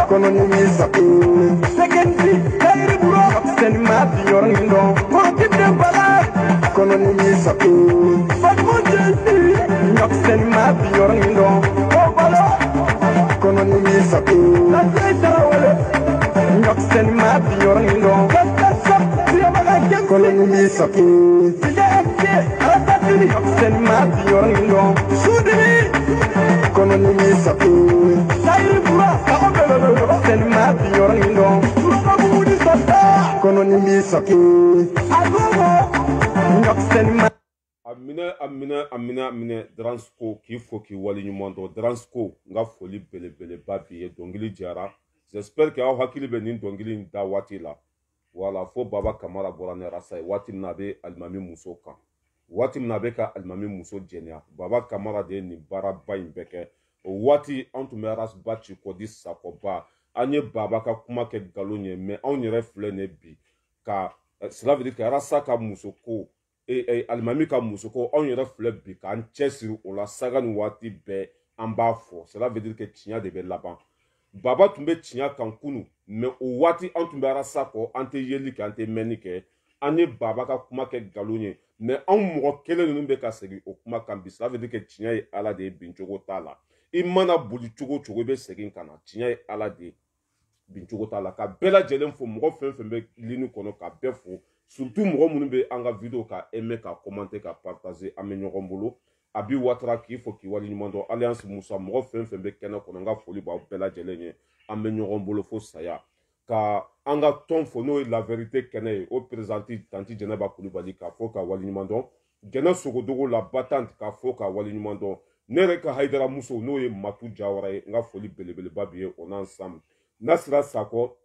kono ni mi sabu sekendi kairi buro sen ma fi yor ngindo ko tibde bala kono ni mi sabu fatmo jendi nyok sen ma fi yor ngindo ko bala kono ni mi sabu la teta wala nyok sen ma fi yor ngindo kata sap siya maga kem kono ni mi sabu siya eke ala tatiri nyok sen ma fi yor ngindo sudimi kono ni mi sabu kairi buro sen ma fi yor ngindo kono ni mi sabu agogo nyok sen ma amina Dransko qui faut qui wali nyumondo Dransko nga foli bele babi dongili jara. J'espère que aw hakili be nin dongili da wati la wala fo baba kamara borane rasay wati nabe almami muso kan wati nabe ka almami muso jenya baba kamara de ni bara bayin beke wati antu meras bachi ko di sakoba anye baba ka kuma ke galonye mais on yere flé ne bi ka cela veut dire que rasa ka muso ko alimami ka muso ko on yɛrɛ filɛ bi k'an cɛsiri o la saga ni waati bɛɛ an b'a fɔ cela veut dire que tiɲɛ de bɛ laban baba tun bɛ tiɲɛ kan kunu mais o waati an tun bɛ arasa kɔ an tɛ yeli kɛ an tɛ mɛnni kɛ an ye baba ka kuma kɛ nkalon ye mais anw mɔgɔ kelen ninnu bɛ ka segin o kuma kan bi cela veut dire que tiɲɛ ye ala de ye bin cogo t'a la i mana boli cogo cogo i bɛ segin ka na tiɲɛ ye ala de ye bin cogo t'a la ka bɛɛ lajɛlen fo mɔgɔ fɛn fɛn bɛ ligne kɔnɔ ka bɛɛ fo surtout mɔgɔ minnu bɛ an ka vidéo ka aimer ka commenter ka partager an bɛ ɲɔgɔn bolo Abi Ouattara k'i fo k'i waleɲuman dɔn Alliance Moussa mɔgɔ fɛn fɛn bɛ kɛnɛ kɔnɔ n ka foli b'aw bɛɛ lajɛlen ye an bɛ ɲɔgɔn bolo fo saya ka an ka tɔn fo n'o ye La Vérité kɛnɛ ye o présidente Tanti Jɛnɛba Kulibali k'a fo ka waleɲuman dɔn Jɛnɛ Sogodogo la battante k'a fo ka waleɲuman dɔn ne yɛrɛ ka Haidara Muso n'o ye Matu Jawara ye n ka foli belebeleba bi ye on ensemble Nasira Sakɔ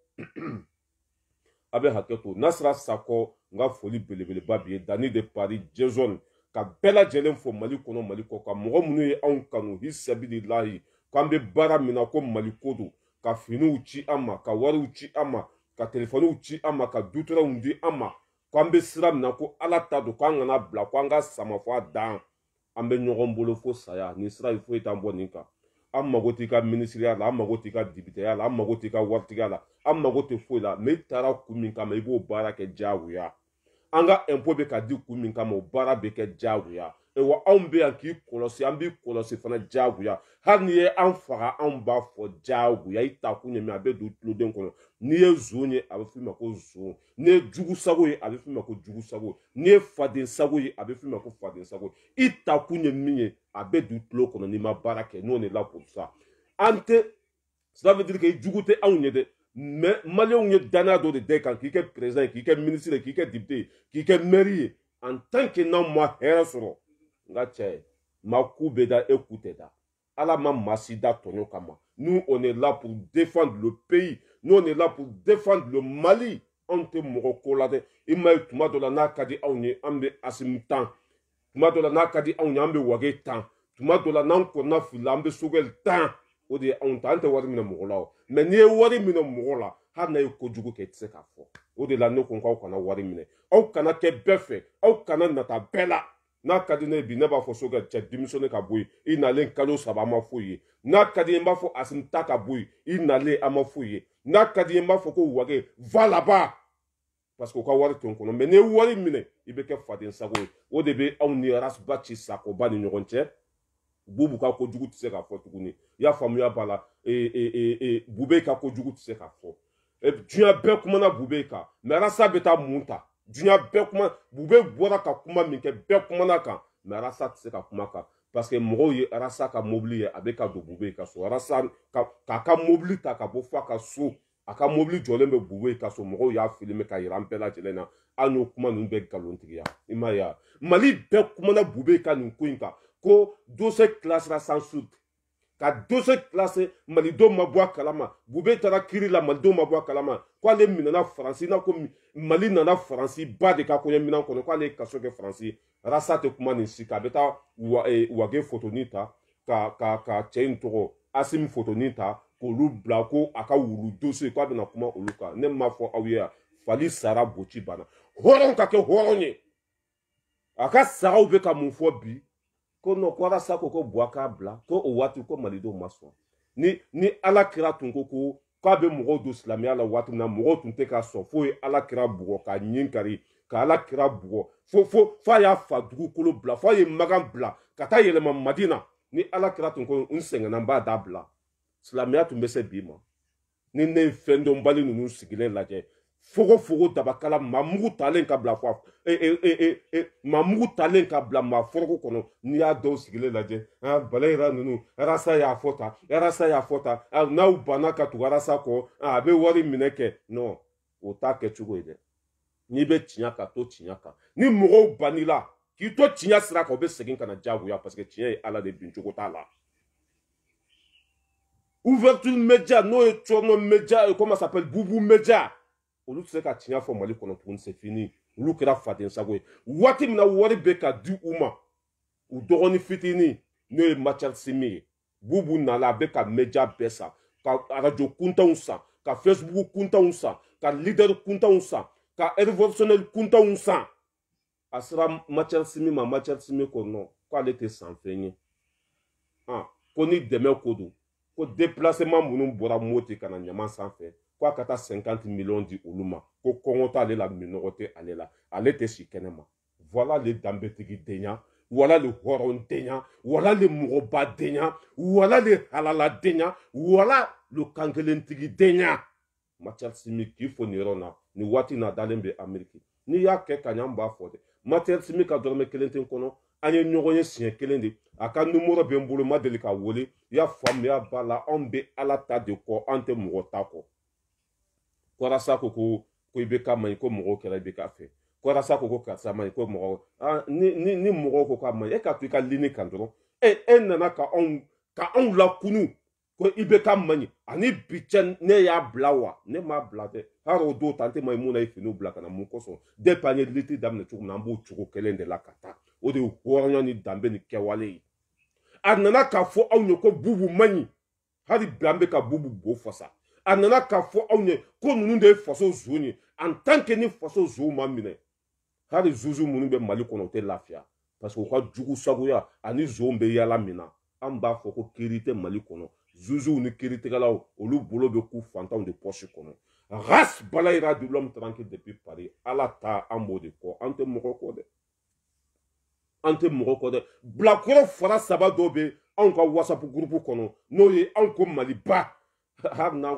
a bɛ hakɛ to Nasira Sakɔ n ka foli belebeleba bi ye Dani de Paris Jason ka bɛɛ lajɛlen fo Mali kɔnɔ Mali kɔ ka mɔgɔ minnu ye anw kanu hisabililahi k'an bɛ baara min na ko Mali ko don ka finiw ci an ma ka wariw ci an ma ka telefoniw ci an ma ka dutɛrɛnw di an ma k'an bɛ sira min na ko Ala ta don k'an kana bila k'an ka sama fɔ a dan an bɛ ɲɔgɔn bolo fo saya nin sira foyi t'an bɔ nin kan an mago t'i ka minisiriya la an mago t'i ka dibiteya la an mago t'i ka waritigiya la an mago tɛ foyi la mais i taara kun min kama i b'o baara kɛ diyagoya an ka impôt bɛ ka di kun min kama o baara bɛ kɛ diyagoya wa anw bɛ yan k'i kɔlɔsi an b'i kɔlɔsi fana diyagoya hali n'i ye an faga anw b'a fɔ diyagoya i ta kun ye min a bɛ don tuloden kɔnɔ n'i ye zon ye a bɛ f'i ma ko zon n'i ye jugu sago ye a bɛ f'i ma ko jugu sago n'i ye faden sago ye a bɛ f'i ma ko faden sago i ta kun ye min ye a bɛ don tulo kɔnɔ n'i ma baara kɛ n'o de la pour ça an tɛ cela veut dire que jugu tɛ anw ye dɛ mais maliyɛnw ye danaya dɔ de da kan k'i kɛ président ye k'i kɛ ministre ye k'i kɛ député ye k'i kɛ maire ye en tant que n'anw ma hɛrɛ sɔrɔ n ka cɛ ye maa ku bɛ da e ku tɛ da ala ma maa si da tɔɲɔ kama nous on est là pour défendre le pays nous on est là pour défendre le Mali anw tɛ mɔgɔ ko la dɛ i ma ye tuma dɔ la n'a ka di anw ye an bɛ Asimu tan tuma dɔ la n'a ka di anw ye an bɛ Wage tan tuma dɔ la n'an kɔnna fili la an bɛ Sogɛli tan o de ye anw ta an tɛ wari minɛ mɔgɔ la o mais n'i ye wari minɛ mɔgɔ la hali n'a ye kojugu kɛ i tɛ se k'a fɔ o de la ne ko k'aw kana wari minɛ aw kana kɛ bɛɛ fɛ aw kana nata bɛɛ la n'a ka di ne ye bi ne b'a fɔ Sogɛli cɛ démissionner ka bɔ yen i nalen kalo 3 an ma foyi ye n'a ka di n b'a fɔ Asimu ta ka bɔ yen i nalen an ma foyi ye n'a ka di n b'a fɔ ko Wage va là-bas parce que u ka wari to n kɔnɔ mais n'i ye wari minɛ i bɛ kɛ faden sago ye o de bɛ anw ni Arasubaci Sakoba ni ɲɔgɔn cɛ Bubu ka kojugu tɛ se k'a fɔ tuguni i y'a faamuya b'a la Bube ka kojugu tɛ se k'a fɔ diɲɛ bɛɛ kumana Bube kan mais Arasa bɛ taa mun ta diɲɛ bɛɛ kuma Bube bɔra ka kuma min kɛ bɛɛ kumana kan mais Arasa tɛ se ka kuma kan parce que mɔgɔw ye Arasa ka mobili ye a bɛ ka don Bube ka so Arasa k'a ka mobili ta ka bɔ f'a ka so a ka mobili jɔlen bɛ Bube ka so mɔgɔw y'a filmer ka yira an bɛɛ lajɛlen na an y'o kuma ninnu bɛɛ nkalontigiya i m'a ye Mali bɛɛ kumana Bube ka nin ko in kan ko dossier classera sans suite ka dossier classé Malidenw ma bɔ a kalama Bube taara kiiri la Malidenw ma bɔ a kalama k'ale minɛna Faransi n'a ko Mali nana Faransi ba de ka kɔɲɛminɛn kɔnɔ k'ale ye kaso kɛ Faransi Arasa tɛ kuma nin si kan a bɛ taa Wage photonin ta ka cɛ in tɔgɔ Asimu photonin ta k'olu bila ko a ka wulu dossier k'a bɛna kuma olu kan ne m'a fɔ aw ye yan Fali sara boci banna hɔrɔn ka kɛ hɔrɔn ye a ka sagaw bɛ ka mun fɔ bi ko non ko Arasa ko bɔ a k'a bila ko o waati ko Malidenw ma sɔn ni Ala kira tun ko k'a bɛ mɔgɔw don silamɛya la waati min na mɔgɔw tun tɛ k'a sɔn fo ye ala kira bugɔ k'a ɲin kari ka ala kira bugɔ fo a y'a fa dugukolo bila fo a ye magan bila ka taa yɛlɛma madina ni ala kira tun ko n sɛgɛnna n b'a da bila silamɛya tun bɛ se bi ma ni ne ye fɛn dɔnbali ninnu sigilen lajɛ fogo dabakala mamugu talen ka bila mamugu talen ka bila maa foroko kɔnɔ n'i y'a dɔw sigilen lajɛ balayira ninnu arasa y'a fɔ ta arasa y'a fɔ ta n'aw banna ka tugu arasa kɔ a bɛ wari minɛ kɛ non o t'a kɛ cogo ye dɛ n'i bɛ tiɲɛ kan to tiɲɛ kan ni mɔgɔw bannila k'i to tiɲɛ sira kan o bɛ segin ka na diyagoya parce que tiɲɛ ye ala de bin cogo t'a la. Ouverture média n'o ye Tchorno média comment ça s'appelle Boubou média olu tɛ se ka tiɲɛ fɔ Mali kɔnɔ tuguni c'est fini olu kɛra faden sago ye waati min na wari bɛ ka di u ma u dɔgɔnin fitinin n'o ye Mathias Simi ye Boubou nana a bɛ ka média bɛɛ san ka radio kuntanw san ka Facebook kuntanw san ka leader kuntanw san ka révolutionnaire kuntanw san a sera Mathias Simi ma Mathias Simi ko non k'ale tɛ san fɛn ye ko ni dɛmɛ ko don ko déplacement minnu bɔra Moti ka na ɲaman sanfɛ k'a ka taa 50 millions di olu ma ko kɔngɔ t'ale la minɔgɔ tɛ ale la ale tɛ si kɛnɛ ma voilà le danbetigi denya voilà le hɔrɔn denya voilà le mɔgɔba denya voilà le halala denya voilà le kankelentigi denya Mathias Simi k'i fo nin yɔrɔ na nin waati na dalen bɛ Amérique n'i y'a kɛ ka ɲɛ n b'a fɔ dɛ Mathias Simi ka dɔrɔmɛ 1 tɛ n kɔnɔ an ye ɲɔgɔn ye siɲɛ 1 de a ka numéro bɛ n bolo ma deli ka wele i y'a faamuya b'a la anw bɛ ala ta de kɔ an tɛ mɔgɔ ta kɔ Kɔrasa ko i bɛ ka maɲi ko mɔgɔw kɛra i bɛ ka fɛ Kɔrasa ko karisa maɲi ko mɔgɔw ni mɔgɔw ko k'a maɲi e ka to i ka ligne kan dɔrɔn e nana ka anw lakunu ko i bɛ ka maɲi ani bi cɛ ne y'a bila wa ne m'a bila dɛ hali o don tan tɛ maɲi mun na i finiw bila ka na mun kosɔn depuis an ye liti daminɛ cogo min na an b'o cogo kelen de la ka taa o de ye hɔrɔnya ni danbe ni kɛwale ye a nana k'a fɔ aw ye ko Bubu man ɲi hali bi an bɛ ka Bubu bo fasa a nana k'a fɔ aw ye ko ninnu de ye faso zon ye en tant que ni faso zon ma minɛ hali zuzu minnu bɛ Mali kɔnɔ o tɛ lafiya parce que u ka jugu sagoya ani zon bɛ yala min na an b'a fɔ ko kiiri tɛ Mali kɔnɔ zuzuw ni kiiritigɛlaw olu bolo bɛ k'u fantanw de poche kɔnɔ race balayira de l'homme tranquille depuis Paris ala ta an b'o de kɔ an tɛ mɔgɔ kɔ dɛ an tɛ mɔgɔ kɔ dɛ bilakɔrɔ fara saba dɔw bɛ anw ka WhatsApp groupe kɔnɔ n'o ye anw ko Maliba hali n'an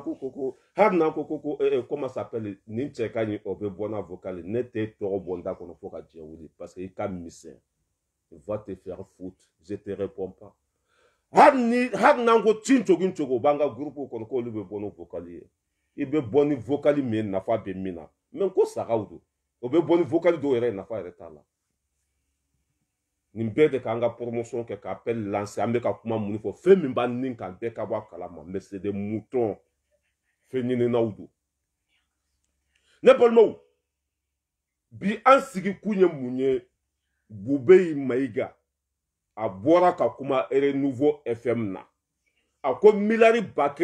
ko comment ça s'appelle nin cɛ ka ɲi o bɛ bɔ n'a vocal ne tɛ tɔgɔ bɔ n da kɔnɔ fo ka diɲɛ wuli parce que i ka misɛn va te faire foutre je te réponds pas hali n'an ko tin cogo b'an ka groupe kɔnɔ k'olu bɛ bɔ n'o vocal ye i bɛ bɔ ni vocal min ye nafa bɛ min na mais ko sagaw don o bɛ bɔ ni vocal dɔw yɛrɛ nafa yɛrɛ t'a la nin bɛɛ de k'an ka promotion kɛ ka appel lancer an bɛ ka kuma mun fɔ fɛn min b'an ni kan bɛɛ ka bɔ a kalama mais c'est des moutons fɛn ɲininaw don ne balimaw bi an sigi kun ye mun ye Bube Mayiga a bɔra ka kuma Renouveau FM na a ko miliyari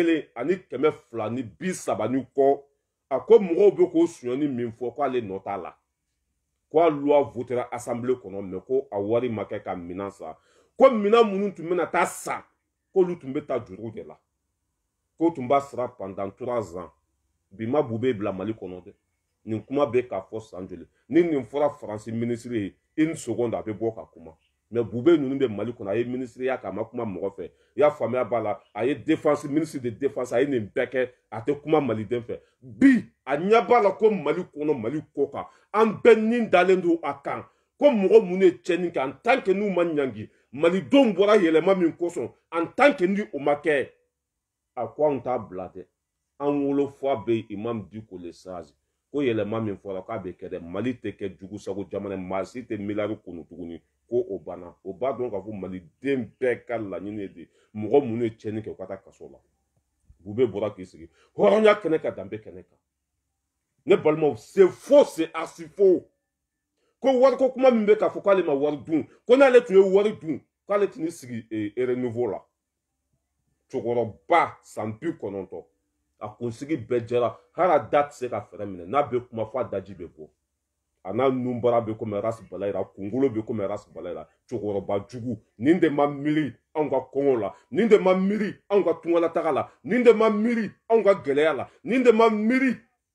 1,230 kɔ a ko mɔgɔw bɛ k'o suɲɛni min fɔ k'ale nɔ t'a la ko a loi votera assemblée kɔnɔ mais ko a wari ma kɛ ka minan san ko minan minnu tun bɛna taa san k'olu tun bɛ taa juru de la k'o tun b'a sara pendant 3 ans bi ma Bube bila Mali kɔnɔ dɛ nin kuma bɛ k'a fɔ san joli ni nin fɔra Faransi ministre ye 1 seconde a bɛ bɔ ka kuma mais Bube ninnu bɛ Mali kɔnɔ a ye ministre ya k'a ma kuma mɔgɔ fɛ i y'a faamuya b'a la a ye défense ministre de défense a ye nin bɛɛ kɛ a tɛ kuma maliden fɛ bi a ɲɛ b'a la ko Mali kɔnɔ Mali kɔ kan an bɛɛ nin dalen don a kan ko mɔgɔ minnu ye tiɲɛni kɛ en tant que n'u ma ɲangi malidenw bɔra yɛlɛma min kosɔn en tant que ni o ma kɛ a ko anw t'a bila dɛ an wolofa bɛ Imam Diko le sage ko yɛlɛma min fɔra k'a bɛ kɛ dɛ Mali tɛ kɛ jugusago jamana maa si tɛ miliyari kunu tuguni ko o banna o b'a dɔn k'a fɔ maliden bɛɛ ka laɲini ye de mɔgɔ minnu ye tiɲɛni kɛ u ka taa kaso la Bube bɔra k'i sigi hɔrɔnya kɛnɛ kan danbe kɛnɛ kan ne balimaw c'est faux c'est archi faux ko wariko kuma min bɛ k'a fɔ k'ale ma wari dun ko n'ale tun ye wari dun k'ale tun y'i sigi Renouveau la cɛkɔrɔba san 90 a kunsigi bɛɛ jɛra hali a da tɛ se ka fɛrɛ minɛ n'a bɛ kuma fɔ a daji bɛ bɔ ana numbara be comme ras balayra kungolo be comme ras balayra chokoroba jugu ninde ma miri anga kongola ninde ma miri anga tungala tagala ninde ma miri anga geleala ninde ma miri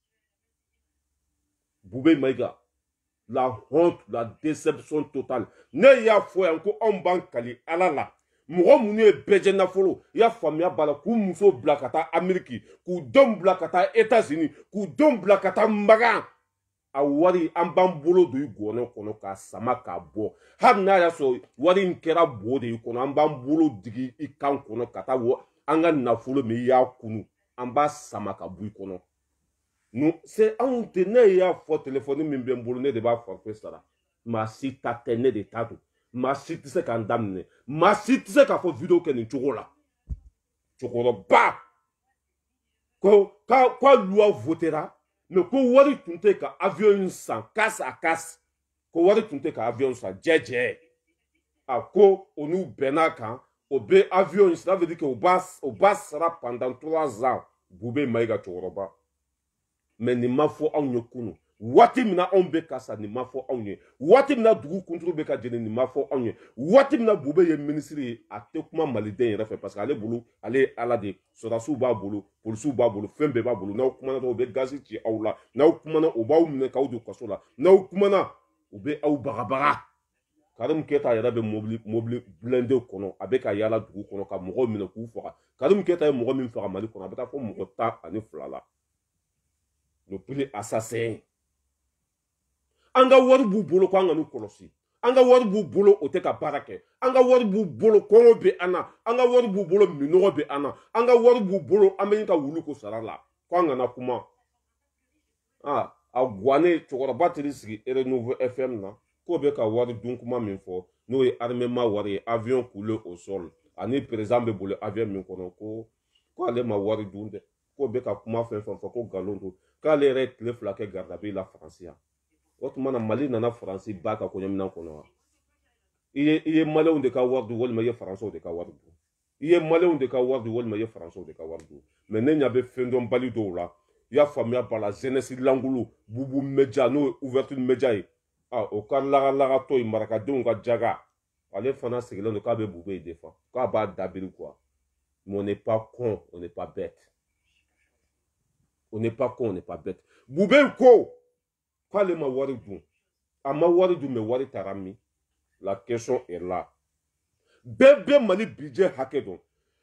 Boubé Maïga la honte la déception totale ne ya fo yanko on ban kali alala mɔgɔ minnu ye bɛɛ nafolo i y'a faamuya b'a la k'u muso bila ka taa Amérique k'u denw bila ka taa États-Unis k'u denw bila ka taa Magan a wari an b'an bolo don i gɔnɔ kɔnɔ k'a sama k'a bɔ hali n'a y'a sɔrɔ wari in kɛra bo de i kɔnɔ an b'an bolo digi i kan kɔnɔ ka taa an ka nafolo min i y'a kunu an b'a sama ka bɔ i kɔnɔ c'est anw tɛ ne y'a fɔ téléphone min bɛ n bolo ne de b'a forfait sara maa si ta tɛ ne de ta don maa si tɛ se k'an daminɛ maa si tɛ se k'a fɔ video kɛ nin cogo la cɛkɔrɔba ko loi votera mais ko wari tun tɛ ka avion in san casse à casse ko wari tun tɛ ka avion san jɛjɛ a ko o n'u bɛnna kan o bɛ avion in ça veut dire que o b'a sara pendant 3 ans Boubé Maïga cɛkɔrɔba mais nin ma fɔ anw ye kunu waati min na anw bɛ ka sa nin ma fɔ anw ye waati min na dugu kunturu bɛ ka jeni nin ma fɔ anw ye waati min na Boubé ye ministre ye a tɛ kuma maliden yɛrɛ fɛ parce que ale bolo ale ye ala de sɔrɔdasiw b'a bolo polisiw b'a bolo fɛn bɛɛ b'a bolo n'aw kumana dɔrɔn u bɛ gazi ci aw la n'aw kumana u b'aw minɛ k'aw don kaso la n'aw kumana u bɛ aw bagabaga Karim Keita yɛrɛ bɛ mobili blindé kɔnɔ a bɛ ka yaala dugu kɔnɔ ka mɔgɔw minɛ k'u faga Karim Keita ye mɔgɔ min faga Mali kɔnɔ a bɛ taa fɔ mɔgɔ 12 la le plus assassin an ka wari b'u bolo ko an ka n'u kɔlɔsi an ka wari b'u bolo o tɛ ka baara kɛ an ka wari b'u bolo kɔngɔ bɛ an na an ka wari b'u bolo minɔgɔ bɛ an na an ka wari b'u bolo an bɛ ka wuli ko sara la ko an kana kuma a guwanen cɛkɔrɔba teri sigi Renouveau FM na k'o bɛ ka wari dun kuma min fɔ n'o ye armement wari ye avion coulé au sol ani président bɛ boli avion min kɔnɔ ko ale ma wari dun dɛ k'o bɛ ka kuma fɛn fɛn fɔ ko nkalon don k'ale yɛrɛ ye tile 2 kɛ garde à vue la France yan o tuma na Mali nana France ba ka kɔɲɔminan kɔnɔ wa i ye maliyɛnw de ka wari dun walima i ye Français de ka wari dun i ye maliyɛnw de ka wari dun walima i ye Français de ka wari dun mais ne ɲa bɛ fɛn dɔn bali dɔw la i y'a faamuya b'a la jeunesse langolo bubu média n'o ye ouverture média ye o ka lagalagatɔ ye marakadenw ka jaga ale fana sigilen don k'a bɛ Boubé défend k'a b'a dabiri quoi mais on n'est pas con on n'est pas bête. On n'est pas con, on n'est pas bête. Boubé ko, qu'allez ma wari dun? A ma wari dun, mais wari tarami. La question est là. Bébé Mali budget hackedon.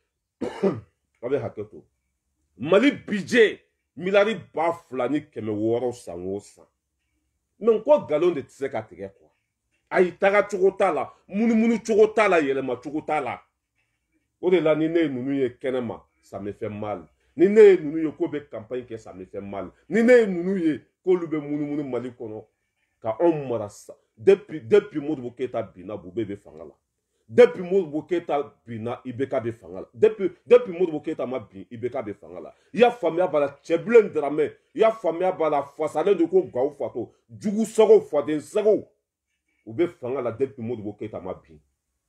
Avec hacketo. Mali budget, milari baflani keme woro sango san. Mais quoi galon de tse katige quoi? Aïe taga chokotala, munu chokotala yelema chokotala. Au-delà nine nunuye kenema, ça me fait mal. Ni ne nunu ye ko be campagne ke ça me fait mal ni ne nunu ye ko lu be munu Mali kono ka on mara sa depuis Modibo Keita bina Boubé be fanga la depuis Modibo Keita bina Ibeka be fanga la depuis Modibo Keita ma bin Ibeka be fanga la ya famia bala cheblen drame ya famia bala fasale de ko gaw fato jugu sogo faden sago u be fanga la depuis Modibo Keita ma bin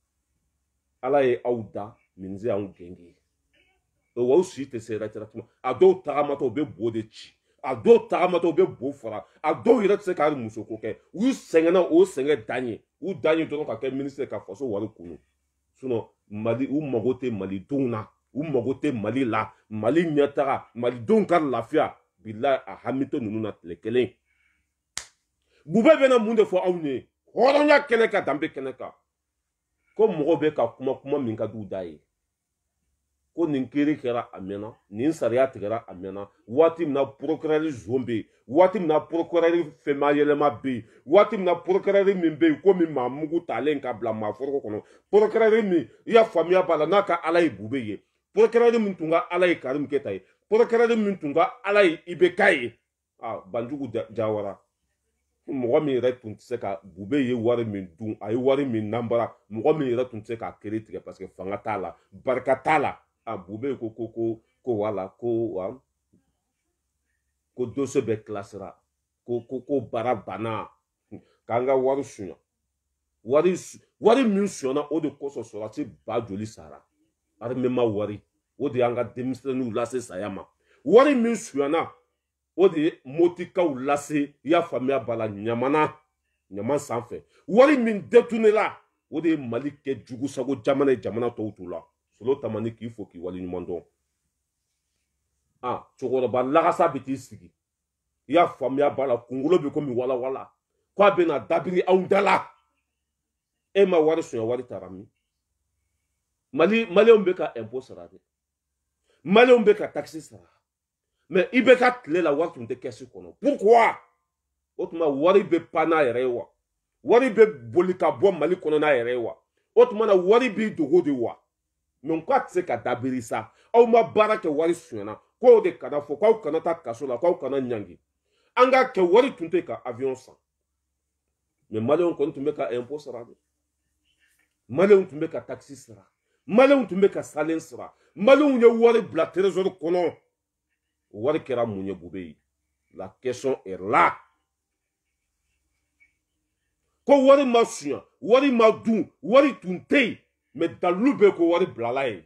ala ye awda minze an gengi o aussi te sera traitement a do tagamato be bo de ci a do tagamato be bo fara a do yira se ka muso ko ke u sengena o senge danye to ka ke ministre ka foso wari kunu suno Mali u magote Mali duna u magote Mali la Mali nyatara Mali don kar lafia billahi a hamito nunu na lekelen Boubé bena munde fo awne horonya keneka dambe keneka ko mogo be ka kuma min ka du dai ko nin kiri kɛra a mɛnna nin sariya tigɛra a mɛnna waati min na procureur zon bɛ yen waati min na procureur fɛnma yɛlɛma bɛ yen waati min na procureur min bɛ yen ko min maa mugu talen ka bila maa foroko kɔnɔ procureur min i y'a faamuya b'a la n'a ka ala ye Boubé ye procureur min tun ka ala ye Karim Keita ye procureur min tun ka ala ye Ibeka ye Banjugu Jawara mɔgɔ min yɛrɛ tun tɛ se ka Boubé ye wari min dun a ye wari min nambara mɔgɔ min yɛrɛ tun tɛ se k'a kere tigɛ parce que fanga t'a la barika t'a la Boubé ko wala ko dossier bɛ classera ko bara bana k'an ka wari suɲa wari min suɲana o de kosɔn sɔrɔdasi ba joli sara armement wari o de y'an ka denmisɛnninw lase saya ma wari min suɲana o de ye motikaw lase i y'a faamuya bala ɲaman sanfɛ wari min détournela o de ye Mali kɛ jugusago jamana ye jamana tɔw t'u la solo tamani k'i fo k'i waleɲuman dɔn cɛkɔrɔba lagasa bɛ t'i sigi i y'a faamuya bala kunkolo bɛ komi walawala k'a bɛna dabiri anw da la e ma wari sonya wari taara min maliyɛnw bɛ ka impôt sara dɛ maliyɛnw bɛ ka taxe sara mais i bɛ ka tile la wari tun tɛ kɛsi kɔnɔ pourquoi o tuma wari bɛ pan n'a yɛrɛ ye wa wari bɛ boli ka bɔ Mali kɔnɔ n'a yɛrɛ ye wa o tuma na wari b'i dogo de wa mais k'a tɛ se ka dabiri sa aw ma baara kɛ wari sonyana k'o de kana fɔ k'aw kana taa kaso la k'aw kana ɲangi an ka kɛ wari tun tɛ ka avion san mais maliyɛnw kɔni tun bɛ ka impôt sara dɛ maliyɛnw tun bɛ ka taxe sara maliyɛnw tun bɛ ka salen sara maliyɛnw ye wari bila trésor kɔnɔ wari kɛra mun ye Bube ye la question est là ko wari ma sunya wari ma dun wari tun tɛ yen mais dalilu bɛ ko wari bilala ye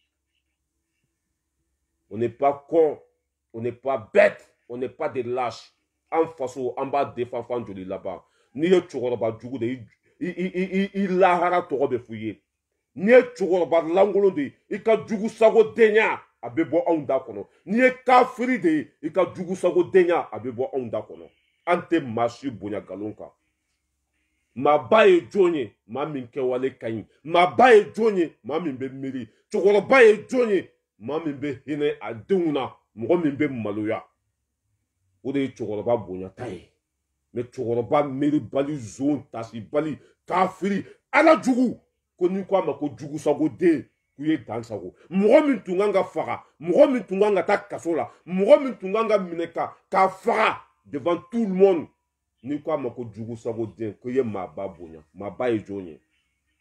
on n'est pas con on n'est pas bête on n'est pas des lâches an faso an b'a défend fan joli laban n'i ye cɛkɔrɔba jugu de i lahara tɔgɔ bɛ f'i ye n'i ye cɛkɔrɔba lankolon de ye i ka jugu sago denya a bɛ bɔ anw da kɔnɔ n'i ye kafiri de ye i ka jugu sago denya a bɛ bɔ anw da kɔnɔ an tɛ maa si bonya nkalon kan maa ba ye jɔn ye maa min kɛwale ka ɲi maa ba ye jɔn ye maa min bɛ miiri cɛkɔrɔba ye jɔn ye maa min bɛ hinɛ a denw na mɔgɔ min bɛ maloya o de ye cɛkɔrɔba bonyata ye mais cɛkɔrɔba miiribali zon tasibali kafiri ala jugu ko ni ko a ma ko jugusago den k'u ye dan sago mɔgɔ min tun kan ka faga mɔgɔ min tun kan ka taa kaso la mɔgɔ min tun kan ka minɛ k'a faga devant tout le monde ni ko a ma ko jugusago den ko ye maaba bonya maaba ye jɔn ye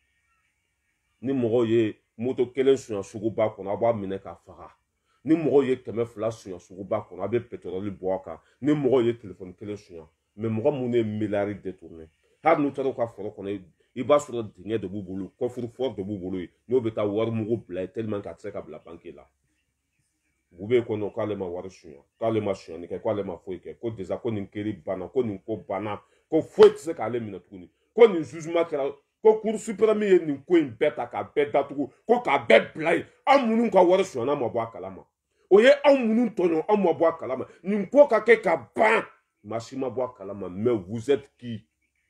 ni mɔgɔw ye moto kelen suɲɛ suguba kɔnɔ a b'a minɛ k'a faga ni mɔgɔw ye 200 suɲɛ suguba kɔnɔ a bɛ pétrole bɔ a kan ni mɔgɔw ye téléphone kelen suɲɛ mais mɔgɔ minnu ye miliyari détourné hali n'u taara u ka foro kɔnɔ i b'a sɔrɔ dingɛ de b'u bolo coffre fort de b'u bolo n'o bɛ taa wari mugu bila ye tellement que a tɛ se ka bila banque la Bube kɔnɔ k'ale ma wari suɲɛ k'ale ma suɲɛni kɛ k'ale ma foyi kɛ ko déjà ko nin keri banna ko nin ko banna ko foyi tɛ se k'ale minɛ tuguni ko nin jugement kɛra ko cour suprême ye nin ko in bɛɛ ta k'a bɛɛ datugu ko k'a bɛɛ bila yen an minnu ka wari suɲɛna ma bɔ a kalama o ye anw minnu tɔɲɔ anw ma bɔ a kalama nin ko ka kɛ ka ban maa si ma bɔ a kalama mais vous êtes qui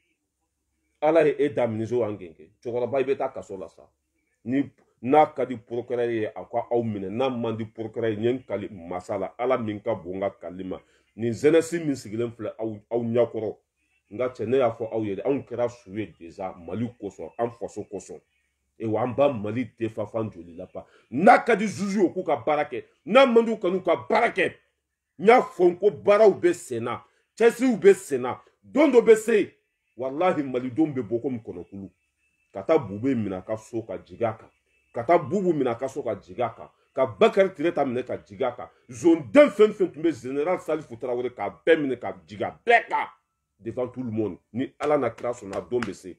ala ye e da miniso an gɛnkɛ cɛkɔrɔba i bɛ taa kaso la sa ni n'a ka di procureur ye a ka aw minɛ n'a man di procureur ye n ye n kali masa la ala min ka bon n ka kali ma nin jeunesse min sigilen filɛ aw ɲɛkɔrɔ nka cɛ ne y'a fɔ aw ye dɛ anw kɛra su ye déjà Mali kosɔn an faso kosɔn wa an b'a Mali defafan joli la pa n'a ka di juge ye k'u ka baara kɛ n'a man di u ka n'u ka baara kɛ n y'a fɔ n ko baaraw bɛ sen na cɛsiriw bɛ sen na don dɔ bɛ se walahi malidenw bɛ bɔ komi kɔnɔkulu ka taa Bube minɛ a ka so ka jigin a kan ka taa Bubu minɛ a ka so ka jigin a kan ka Bakari Tireta minɛ ka jigin a kan zonden fɛn fɛn tun bɛ général Salifu Tarawele k'a bɛɛ minɛ ka jigin a bɛɛ kan devant tout le monde ni ala na kira sɔnna a don bɛ se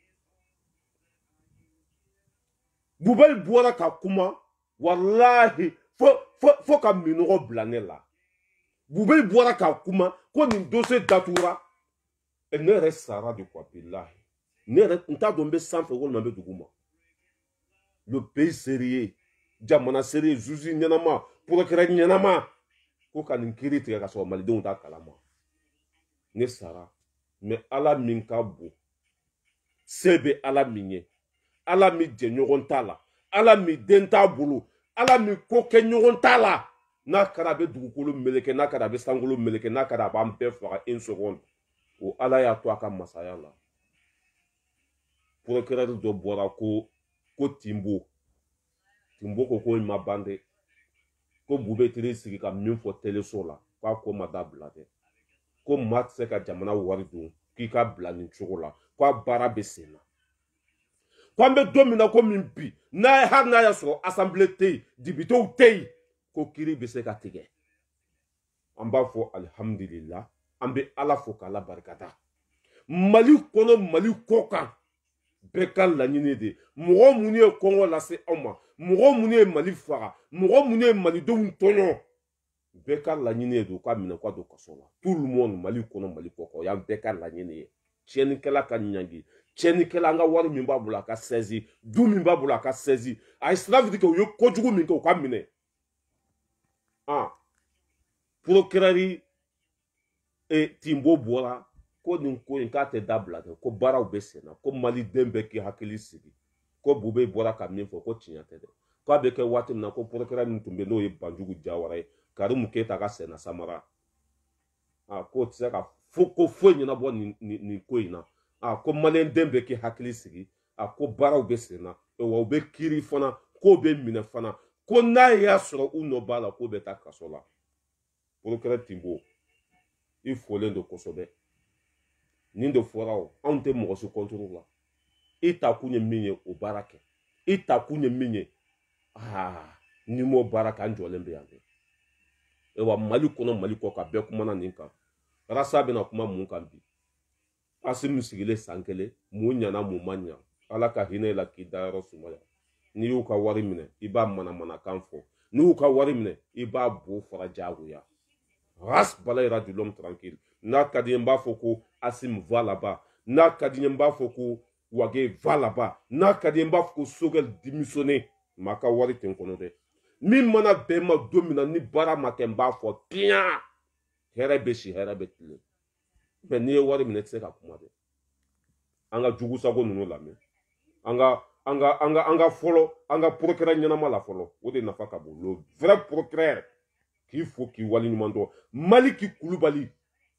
Bube bɔra ka kuma walahi fo ka minɔgɔ bila ne la Bube bɔra ka kuma ko nin dossier datugura ne yɛrɛ sara de quoi billahi ne yɛrɛ n t'a dɔn n bɛ sanfɛ walima n bɛ duguma le pays sérieux jamana sérieux juge ɲɛnama procureur ɲɛnama ko ka nin kiiri tigɛ ka sɔrɔ malidenw t'a kalama ne sara mais ala min ka bon se bɛ ala min ye ala min jɛɲɔgɔn t'a la ala min den t'a bolo ala min ko kɛ ɲɔgɔn t'a la n'a kɛra a bɛ dugukolo meleke n'a kɛra a bɛ sankolo meleke n'a kɛra a b'an bɛɛ faga 1 seconde o ala y'a to a ka masaya la procureur dɔ bɔra ko Timbo ko ko ma ban dɛ ko Bube tiri sigi ka min fɔ téléso la k'a ko ma dabila dɛ ko maa tɛ se ka jamana wari dun k'i ka bila nin cogo la k'a baara bɛ sen na ko an bɛ don min na ko min bi hali n'a y'a sɔrɔ assemblée tɛ yen députéw tɛ yen ko kiiri bɛ se ka tigɛ an b'a fɔ alihamudulila an bɛ ala fo k'ala barikada Mali kɔnɔ Mali kɔ kan bɛɛ ka laɲini de mɔgɔ minnu ye kɔngɔ lase aw ma mɔgɔ minnu ye Mali faga mɔgɔ minnu ye malidenw tɔɲɔ bɛɛ ka laɲini ye don ka minɛ ka don kaso la tout le monde Mali kɔnɔ Mali kɔ kan o y'an bɛɛ ka laɲini ye tiɲɛnikɛla ka ɲangi tiɲɛnikɛla an ka wari min b'a bolo a ka saisi du min b'a bolo a ka saisi a ye sira fiti kɛ u ye kojugu min kɛ u ka minɛ procureur Timbo bɔra ko nin ko in k'a tɛ dabila dɛ ko baaraw bɛ sen na ko maliden bɛɛ k'i hakili sigi ko Bube bɔra ka min fɔ ko tiɲɛ tɛ dɛ k'a bɛ kɛ waati min na ko procureur min tun bɛ n'o ye Banjugu Jawara ye Karimu Keyita ka Sena Samara k'o tɛ se ka ko foyi ɲɛnabɔ nin ko in na ko maliden bɛɛ k'i hakili sigi ko baaraw bɛ sen na wa u bɛ kiiri fana k'o bɛ minɛ fana ko n'a y'a sɔrɔ u nɔ b'a la k'o bɛ taa kaso la procureur Timbo i folen don kosɛbɛ nin de fɔra o anw tɛ mɔgɔ si contre la i ta kun ye min ye o baara kɛ i ta kun ye min ye ni m'o baara kɛ an jɔlen bɛ yan dɛ wa Mali kɔnɔ Mali kɔ ka bɛɛ kumana nin kan Rasa bɛna kuma mun kan bi Asimu sigilen san kelen mun ɲana mun ma ɲa Ala ka hinɛ la k'i da yɔrɔ sumaya n'i y'u ka wari minɛ i b'a manamanakan fɔ n'i y'u ka wari minɛ i b'a bo fara jagoya Ras balayera de l'homme tranquille n'a ka di n b'a fɔ ko Asim va là-bas n'a ka di n b'a fɔ ko Wage va là-bas n'a ka di n b'a fɔ ko Sogɛl démissionné maa ka wari tɛ n kɔnɔ dɛ min mana bɛn ma don min na ni baara ma kɛ n b'a fɔ piyan hɛrɛ bɛ si hɛrɛ bɛ tile mais n'i ye wari minɛ tɛ se ka kuma dɛ an ka jugu sago ninnu lamɛn an ka fɔlɔ an ka procureur ɲɛnama la fɔlɔ o de nafa ka bon le vrai procureur k'i fo k'i waleɲuman dɔn Maliki Kulubali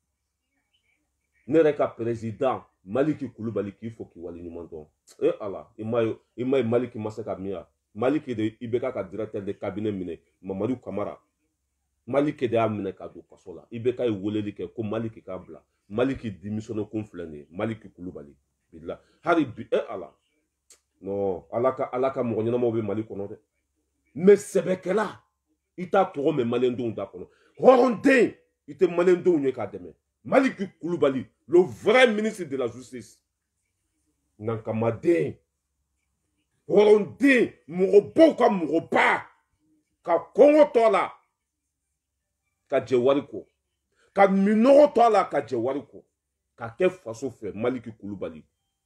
ne yɛrɛ ka président Maliki Kulubali k'i fo k'i waleɲuman dɔn Ala i ma ye Maliki ma se ka min ya Maliki de IBK ka directeur de cabinet minɛ Mamadu Kamara Maliki de y'a minɛ ka don kaso la IBK ye weleli kɛ ko Maliki k'a bila Maliki démissionné kun filɛ nin ye Maliki Kulubali bila hali bi Ala non Ala ka mɔgɔ ɲɛnamaw bɛ Mali kɔnɔ dɛ mais sɛbɛkɛla i t'a tɔgɔ mɛn maliyɛndenw da kɔnɔ hɔrɔnden i tɛ maliyɛndenw ye k'a dɛmɛ Maliki Kulubali le vrai ministre de la justice nankamaden hɔrɔnden mɔgɔbaw ka mɔgɔba ka kɔngɔ to a la ka jɛ wari kɔ ka minɔgɔ to a la ka jɛ wari kɔ ka kɛ faso fɛ Maliki Kulubali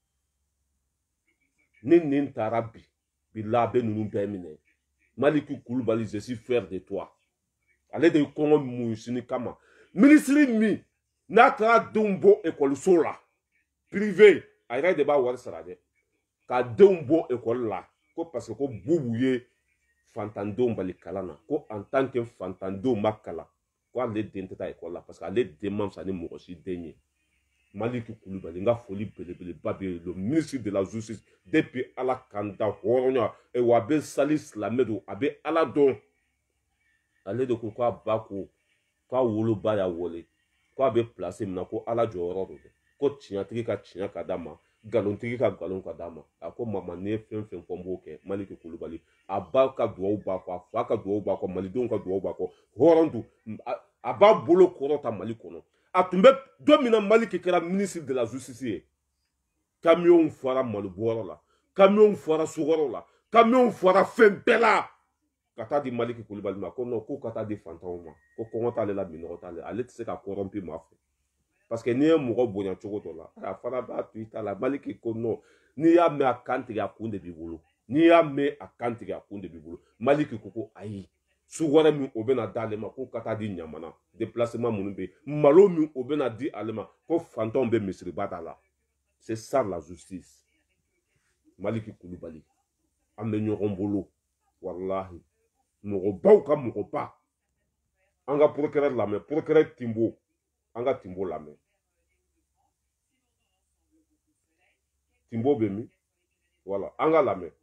ni nin taara bi bila a bɛ ninnu bɛɛ minɛ Maliki Kulubali je suis fier de toi ale de kɔngɔ mun sini kama ministre min n'a taara denw bɔ ekɔliso la privé a yɛrɛ de b'a wari sara dɛ ka denw bɔ ekɔli la ko parce que ko Bubu ye fantandenw bali kalan na ko en tant que fantandenw ma kalan ko ale den tɛ taa ekɔli la parce que ale den ma fisa ni mɔgɔ si den ye Maliki Kulubali n ka foli belebeleba bɛ le ministre de la justice depuis Ala kan da hɔrɔnya wa a bɛ sali silamɛ don a bɛ Ala dɔn ale de ko k'a ba ko k'a woloba y'a wele k'a bɛ place min na ko Ala jɔyɔrɔ don dɛ ko tiɲɛtigi ka tiɲɛ ka d'a ma nkalonitigi ka nkalon ka d'a ma a ko mama n'i ye fɛn fɛn fɔ n b'o kɛ Maliki Kulubali a ba ka dugawu b'a kɔ a fa ka dugawu b'a kɔ malidenw ka dugawu b'a kɔ hɔrɔn don a b'a bolo kɔrɔta Mali kɔnɔ a tun bɛ don min na Maliki kɛra ministre de la justice ye camion fɔra malobɔyɔrɔ la camion fɔra sukɔrɔ la camion fɔra fɛn bɛɛ la ka taa di Maliki Kulubali ma ko non ko ka taa di fantanw ma ko kɔngɔ t'ale la minɔgɔ t'ale ale tɛ se ka corrompu maa fɛ parce que n'i ye mɔgɔ bonya cogo dɔ la a fana b'a to i ta la Maliki ko non n'i y'a mɛn a kan tigɛ a kun de b'i bolo n'i y'a mɛn a kan tigɛ a kun de b'i bolo Maliki ko ayi su wɛrɛ min o bɛna d'ale ma ko ka taa di Ɲamana déplacement minnu bɛ yen malo min o bɛna di ale ma ko fantanw bɛ misiriba da la c'est ça la justice Maliki Kulubali an bɛ ɲɔgɔn bolo walahi mɔgɔbaw ka mɔgɔba an ka procureur lamɛn procureur Timbo an ka Timbo lamɛn Timbo bɛ min voilà an ka lamɛn.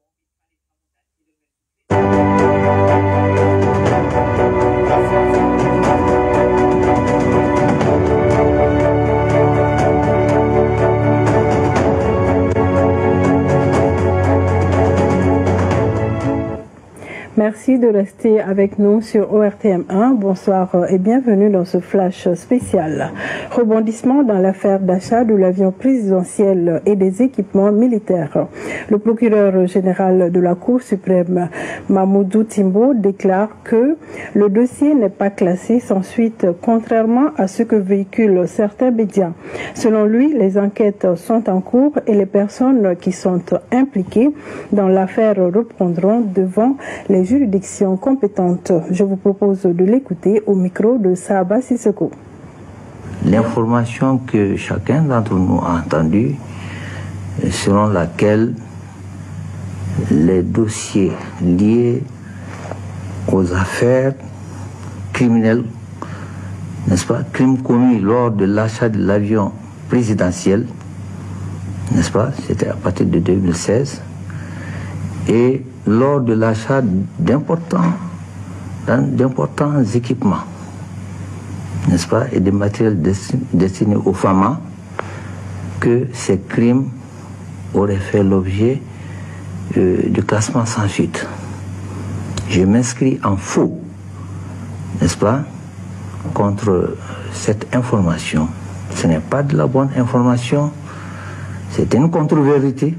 Merci. Merci de rester avec nous sur ORTM1. Bonsoir et bienvenue dans ce flash spécial. Rebondissement dans l'affaire d'achat de l'avion présidentiel et des équipements militaires. Le procureur général de la Cour suprême, Mamoudou Timbo, déclare que le dossier n'est pas classé sans suite, contrairement à ce que véhiculent certains médias. Selon lui, les enquêtes sont en cours et les personnes qui sont impliquées dans l'affaire reprendront devant les juridictions compétentes. Je vous propose de l'écouter au micro de Saba Sissoko. L'information que chacun d'entre nous a entendue, selon laquelle les dossiers liés aux affaires criminelles, n'est-ce pas, crimes commis lors de l'achat de l'avion présidentiel, n'est-ce pas, c'était à partir de 2016, et lors de l'achat d'importants équipements, n'est-ce pas, et des matériels destinés aux FAMA, que ces crimes auraient fait l'objet du classement sans suite. Je m'inscris en faux, n'est-ce pas, contre cette information. Ce n'est pas de la bonne information, c'est une contre-vérité.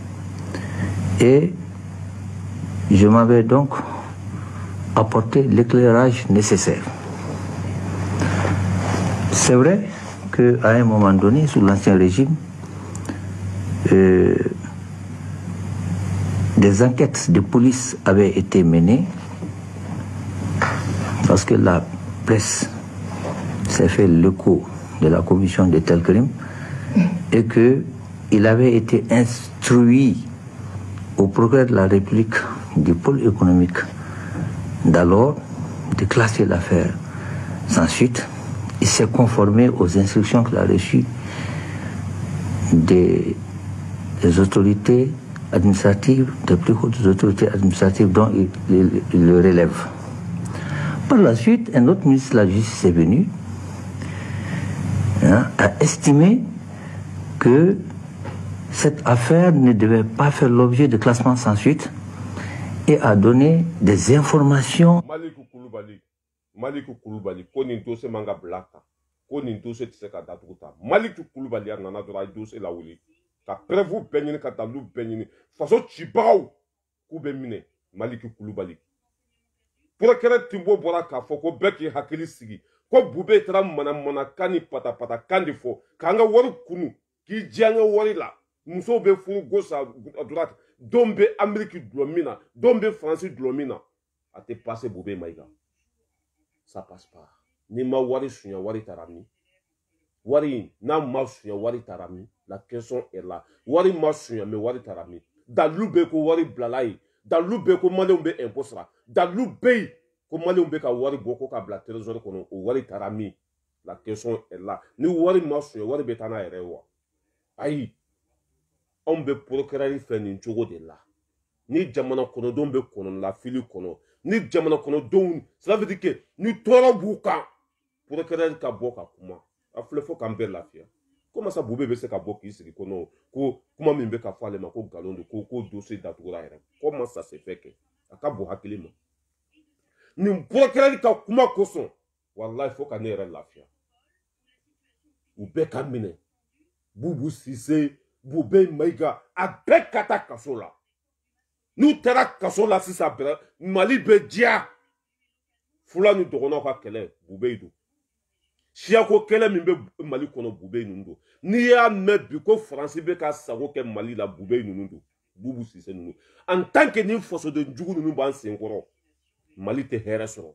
Et je m'avais donc apporté l'éclairage nécessaire. C'est vrai qu'à un moment donné, sous l'Ancien Régime, des enquêtes de police avaient été menées parce que la presse s'est fait l'écho de la commission de tels crimes et qu'il avait été instruit au procureur de la République du pôle économique d'alors de classer l'affaire sans suite. Il s'est conformé aux instructions qu'il a reçues des autorités administratives, des plus hautes autorités administratives dont il le relève. Par la suite, un autre ministre de la Justice est venu, a estimé que cette affaire ne devait pas faire l'objet de classement sans suite et a donné des informations. Maliku Koulibaly, Koninto se manga blaka, Koninto se tseka datuta. Maliku Koulibaly a nana dora dose la wuli. Ka prevu benyini ka dalu benyini. Faso chibao kube mine Maliku Koulibaly. Pour kere timbo bora ka foko beki hakili sigi. Ko bube tra mana kani pata kandi fo. Kanga wari kunu ki janga wari la. Muso be furu gosa droite. Dombe Amérique dlomina, dombe France dlomina. A te passé bube maïga. Ça passe pas. Ni ma wari sunya wari tarami. Wari na ma sunya wari tarami. La question est là. Wari ma sunya me wari tarami. Dalube ko wari blalai. Dalube ko male umbe imposra. Dalube ko male umbe ka wari boko ka bla trésor kono wari tarami. La question est là. Ni wari ma sunya wari betana erewa. Ayi. On be procureur fait ni chogo de là. Ni jamana kono dombe kono la fili kono. Ni jamana kono don, cela veut dire que nous toro bouka pour que ka boka kuma a flefo kamber la fia. Comment ça boube be se ka boki ici kono ko kuma mimbe ka fale ma ko galon de ko dossier datura ere. Comment ça se fait que aka bo hakilima. Ni pour que ka kuma koson wallahi faut ka ne ere la fia. Ou be kamine. Bubu Cissé, Boubé Maïga a be kata kasola. Nous tera kasola si ça bra Mali be dia fula nous dogona ka kele Boubé do Chia ko kele mimbe Mali kono Boubé nundo ni ya me bi ko France be ka sago ke Mali la Boubé nundo Boubou Cissé nundo en tant que ni foso de njugu nunu ban senkoro Mali te here soro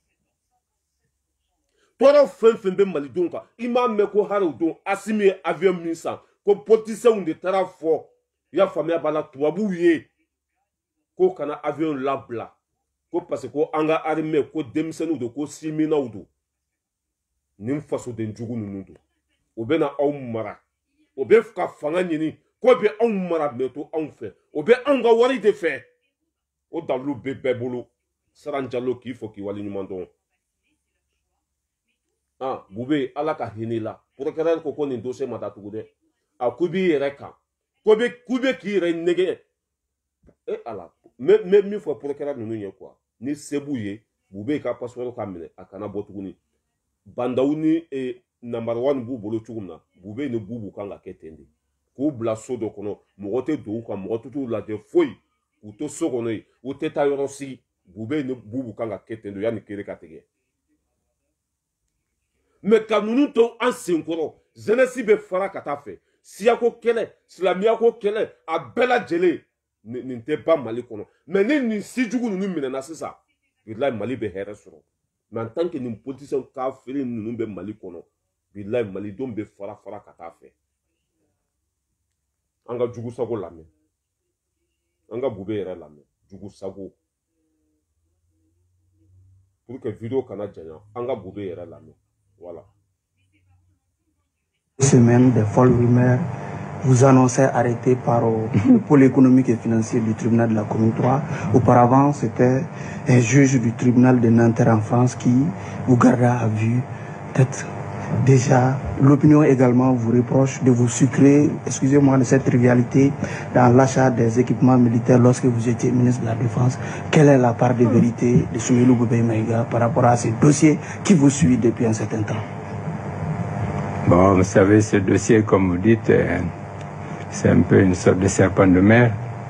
toro fen be Mali donka ima me ko haru don asimi avion minsan ko politicien de tera fo ya famia bala tuabu ye ko kana avion labla ko parce ko anga armée ko demsenu do ko simina udo nim faso de njugu nunundo obena aw mara obe ka fanga nyini ko be aw mara meto aw fe obe anga wari de fe o dalu be bebulu saranjalo ki fo ki wali nyumando ah Boubé ala ka hinila pour que ko ko ni dossier mata tugude a kubi reka ko be kube ki re nege e ala me mi fo pour que nous n'y quoi ni sebu ye bube ka passeport ka minɛ a kana bɔ tuguni bandaw ni number 1 b'u bolo cogo min na bube ni bubu kan ka kɛ ten de k'u bila so dɔ kɔnɔ mɔgɔ tɛ don u kan mɔgɔ tɛ t'u lajɛ foyi u to so kɔnɔ yen u tɛ taa yɔrɔ sigi bube ni bubu kan ka kɛ ten de yanni kere ka tigɛ mɛ ka ninnu to an senkɔrɔ jeunesse bɛ fara ka taa fɛ siyako kɛlɛ silamɛyako kɛlɛ a bɛɛ lajɛlen nin tɛ ban Mali kɔnɔ mɛ ni nin sijugu ninnu minɛna sisan bilahi Mali bɛ hɛrɛ sɔrɔ mɛ en tant que nin politicien ka feere ninnu bɛ Mali kɔnɔ bilahi malidenw bɛ fara ka taa fɛ an ka jugu sago lamɛn an ka bube yɛrɛ lamɛn jugu sago pour que vidéo kana janya an ka bube yɛrɛ lamɛn voilà. Semaine des folles rumeurs vous annoncez arrêté par le pôle économique et financier du tribunal de la commune 3. Auparavant, c'était un juge du tribunal de Nanterre en France qui vous garda à vue. Peut-être déjà, l'opinion également vous reproche de vous sucrer, excusez-moi de cette trivialité, dans l'achat des équipements militaires lorsque vous étiez ministre de la Défense. Quelle est la part de vérité de Soumaïlou Boubèye Maïga par rapport à ce dossier qui vous suit depuis un certain temps? Bon, vous savez, ce dossier, comme vous dites, c'est un peu une sorte de serpent de mer.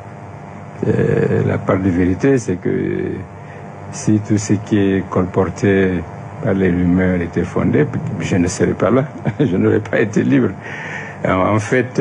La part de vérité, c'est que si tout ce qui est colporté par les rumeurs était fondé, je ne serais pas là. Je n'aurais pas été libre. En fait...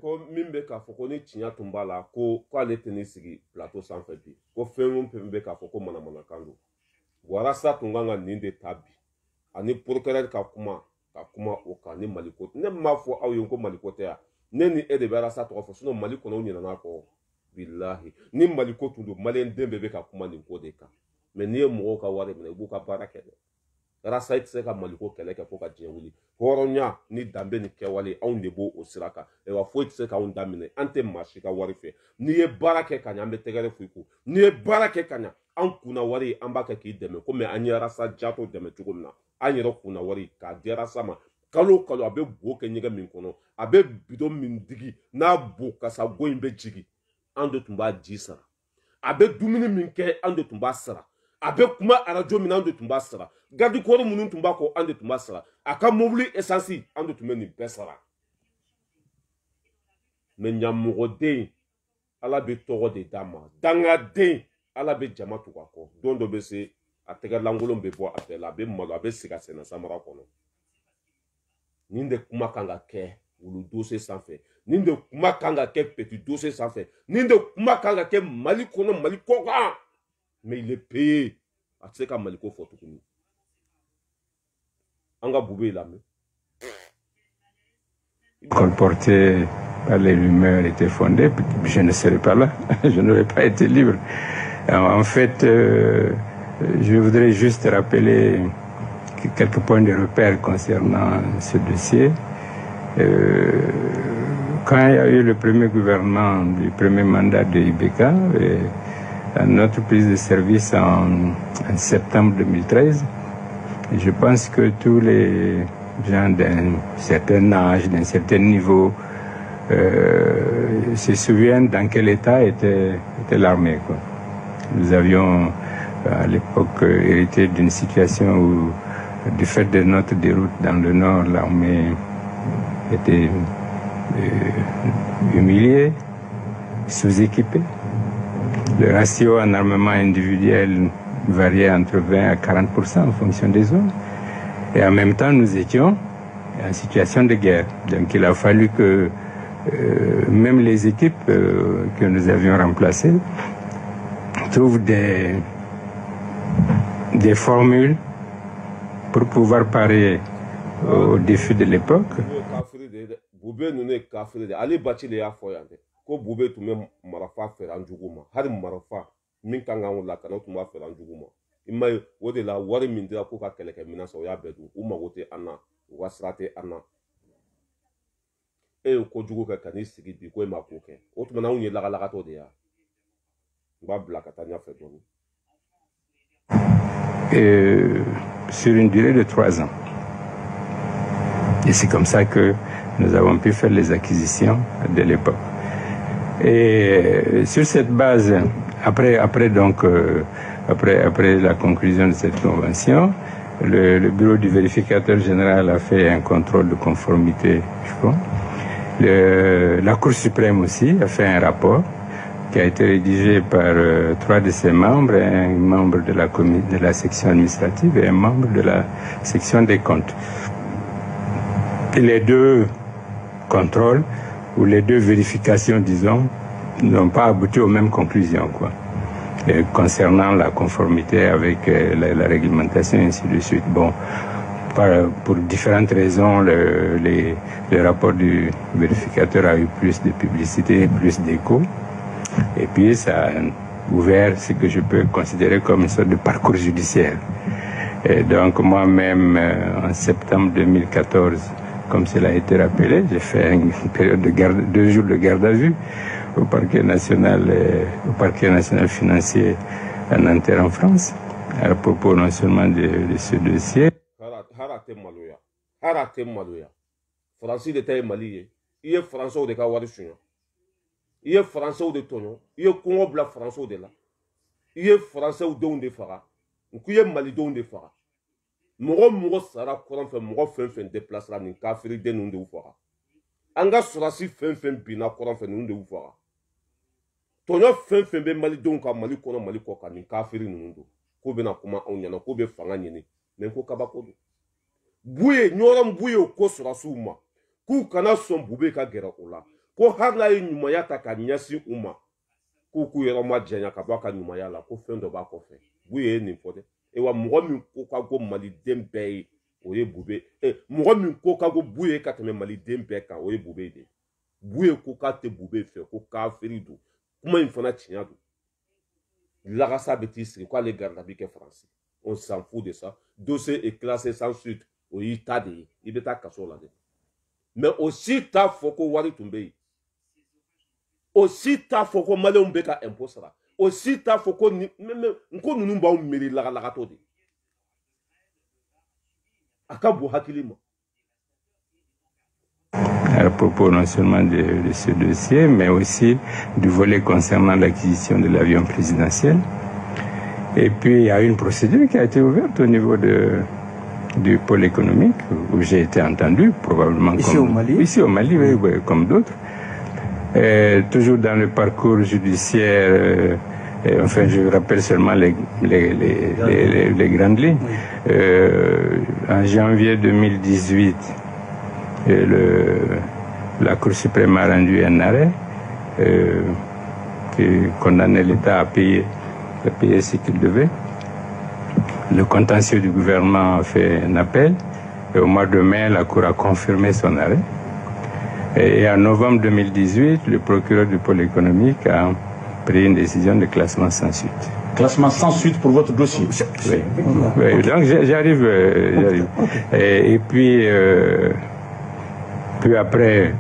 ka kuma o kan ni Maliko ne m'a fɔ aw ye ko Maliko tɛ ya ne ni e de bɛ Arasa tɔgɔ fɔ sinon Mali kɔnɔ u ɲinɛna kɔ bilahi ni Maliko tun don Maliyɛn den bɛɛ bɛ ka kuma nin ko de kan mais n'i ye mɔgɔw ka wari minɛ i b'u ka baara kɛ dɛ Arasa tɛ se ka Maliko kɛlɛ kɛ fo ka diɲɛ wuli hɔrɔnya ni danbe ni kɛwale anw de b'o o sira kan wa foyi tɛ se k'anw daminɛ an tɛ maa si ka wari fɛ n'i ye baara kɛ ka ɲɛ an bɛ tɛgɛrɛ f'i ko n'i ye baara kɛ ka ɲɛ an kunna wari an b'a kɛ k'i dɛmɛ komi an ye Arasa Jato dɛmɛ cogo min na an yɛrɛ kunna wari k'a di Arasa ma kalo kalo a bɛ bo kɛ ɲɛgɛn min kɔnɔ a bɛ bidon min digi n'a bo kasa go in bɛ jigi an de tun b'a ji sara a bɛ dumuni min kɛ an de tun b'a sara a bɛ kuma arajo min an de tun b'a sara garde corps minnu tun b'a kɔ an de tun b'a sara a ka mobili essence an de tun bɛ nin bɛɛ sara mais ɲamɔgɔden Ala bɛ tɔgɔ de d'a ma dangaden Ala bɛ jama tugu a kɔ don dɔ bɛ se a tɛgɛlankolon bɛ bɔ a bɛɛ la a bɛ malo a bɛ sigi a sɛnɛ samara kɔnɔ nin de kuma kan ka kɛ wulu dossier sanfɛ nin de kuma kan ka kɛ petit dossier sanfɛ nin de kuma kan ka kɛ Mali kɔnɔ Mali kɔ kan mais il est payé a tɛ se ka Maliko fɔ tuguni an ka Boubèye lamɛn. Colporté par les rumeurs était fondé, je ne serais pas là, je n'aurais pas été libre. En fait, je voudrais juste rappeler quelques points de repère concernant ce dossier. Quand il y a eu le premier gouvernement, le premier mandat de IBK, à notre prise de service en septembre 2013, je pense que tous les gens d'un certain âge, d'un certain niveau, se souviennent dans quel état était l'armée. Nous avions à l'époque hérité d'une situation où, du fait de notre déroute dans le nord, l'armée était humiliée, sous-équipée. Le ratio en armement individuel variait entre 20 à 40% en fonction des zones. Et en même temps, nous étions en situation de guerre. Donc il a fallu que même les équipes que nous avions remplacées trouvent des formules pour pouvoir parer aux défis de l'époque. Ima o de la wari min dira ko ka kɛlɛkɛ mina sɔrɔ o y'a bɛɛ dun u mago tɛ an na u ka sira tɛ an na e ye kojugu kɛ ka n'i sigi bi ko e ma ko kɛ o tuma na anw ye lagalagatɔ de ya n b'a bila ka taa ɲɛfɛ dɔɔni. Sur une durée de 3 ans. Et c'est comme ça que nous avons pu faire les acquisitions de l'époque. Et sur cette base, après donc après la conclusion de cette convention, le bureau du vérificateur général a fait un contrôle de conformité, je crois. La Cour suprême aussi a fait un rapport qui a été rédigé par 3 de ses membres, un membre de la section administrative et un membre de la section des comptes. Et les 2 contrôles, ou les 2 vérifications, disons, n'ont pas abouti aux mêmes conclusions, quoi. Concernant la conformité avec la réglementation et ainsi de suite. Bon, pour différentes raisons, le rapport du vérificateur a eu plus de publicité, plus d'écho. Et puis ça a ouvert ce que je peux considérer comme une sorte de parcours judiciaire. Et donc moi-même, en septembre 2014, comme cela a été rappelé, j'ai fait une période de 2 jours de garde à vue au parquet national financier à Nanterre en France, à propos non seulement de ce dossier. Français de taille Mali, il est français de Kawarisuna. Il est français de Tono, il est Congo bla français de là. Il est français de Fara. Il est Mali de Fara. Mogo sara courant fait mogo fin déplace la ni kafiri de nous de Fara. Anga surasi fin bina courant fait nous de Fara. Tono fin be Mali donc à Mali kono Mali koka ni kafiri nous de. Ko bena kuma on yana ko be fanga nyene. Men ko kabako. Bouye nyoram bouye ko surasu ma. Ku kana son bube ka gera ola. Ko harna yi nyuma ya ta ka nyasi uma. Ku yero ma jenya ka baka nyuma ya la ko fendo ba ko fe. Bouye ni fode. E wa mɔgɔ min ko ka go maliden bɛɛ ye o ye bube mɔgɔ min ko ka go buye ka tɛmɛ maliden bɛɛ kan o ye bube de buye ko k'a tɛ bube fɛ ko kafiri don kuma in fana tiɲɛ don lagasa bɛ t'i sigi k'ale garda bi kɛ faransi on s'en fout de ça dossier est classé sans suite o y'i ta de ye i bɛ taa kaso la de mais o si t'a fɔ ko wari tun bɛ yen o si t'a fɔ ko maliyɛnw bɛ ka impôt sara aussi ta foko ni nko nunu ba meri laga to de akabu hakilima à propos non seulement de ce dossier mais aussi du volet concernant l'acquisition de l'avion présidentiel. Et puis il y a une procédure qui a été ouverte au niveau du pôle économique où j'ai été entendu probablement ici au Mali, oui, comme d'autres. Toujours dans le parcours judiciaire, enfin je rappelle seulement les grandes lignes. En janvier 2018, la Cour suprême a rendu un arrêt qui condamnait l'État à payer ce qu'il devait. Le contentieux du gouvernement a fait un appel et au mois de mai, la Cour a confirmé son arrêt. Et en novembre 2018, le procureur du pôle économique a pris une décision de classement sans suite. Classement sans suite pour votre dossier. Oui. Donc j'arrive. Et puis après,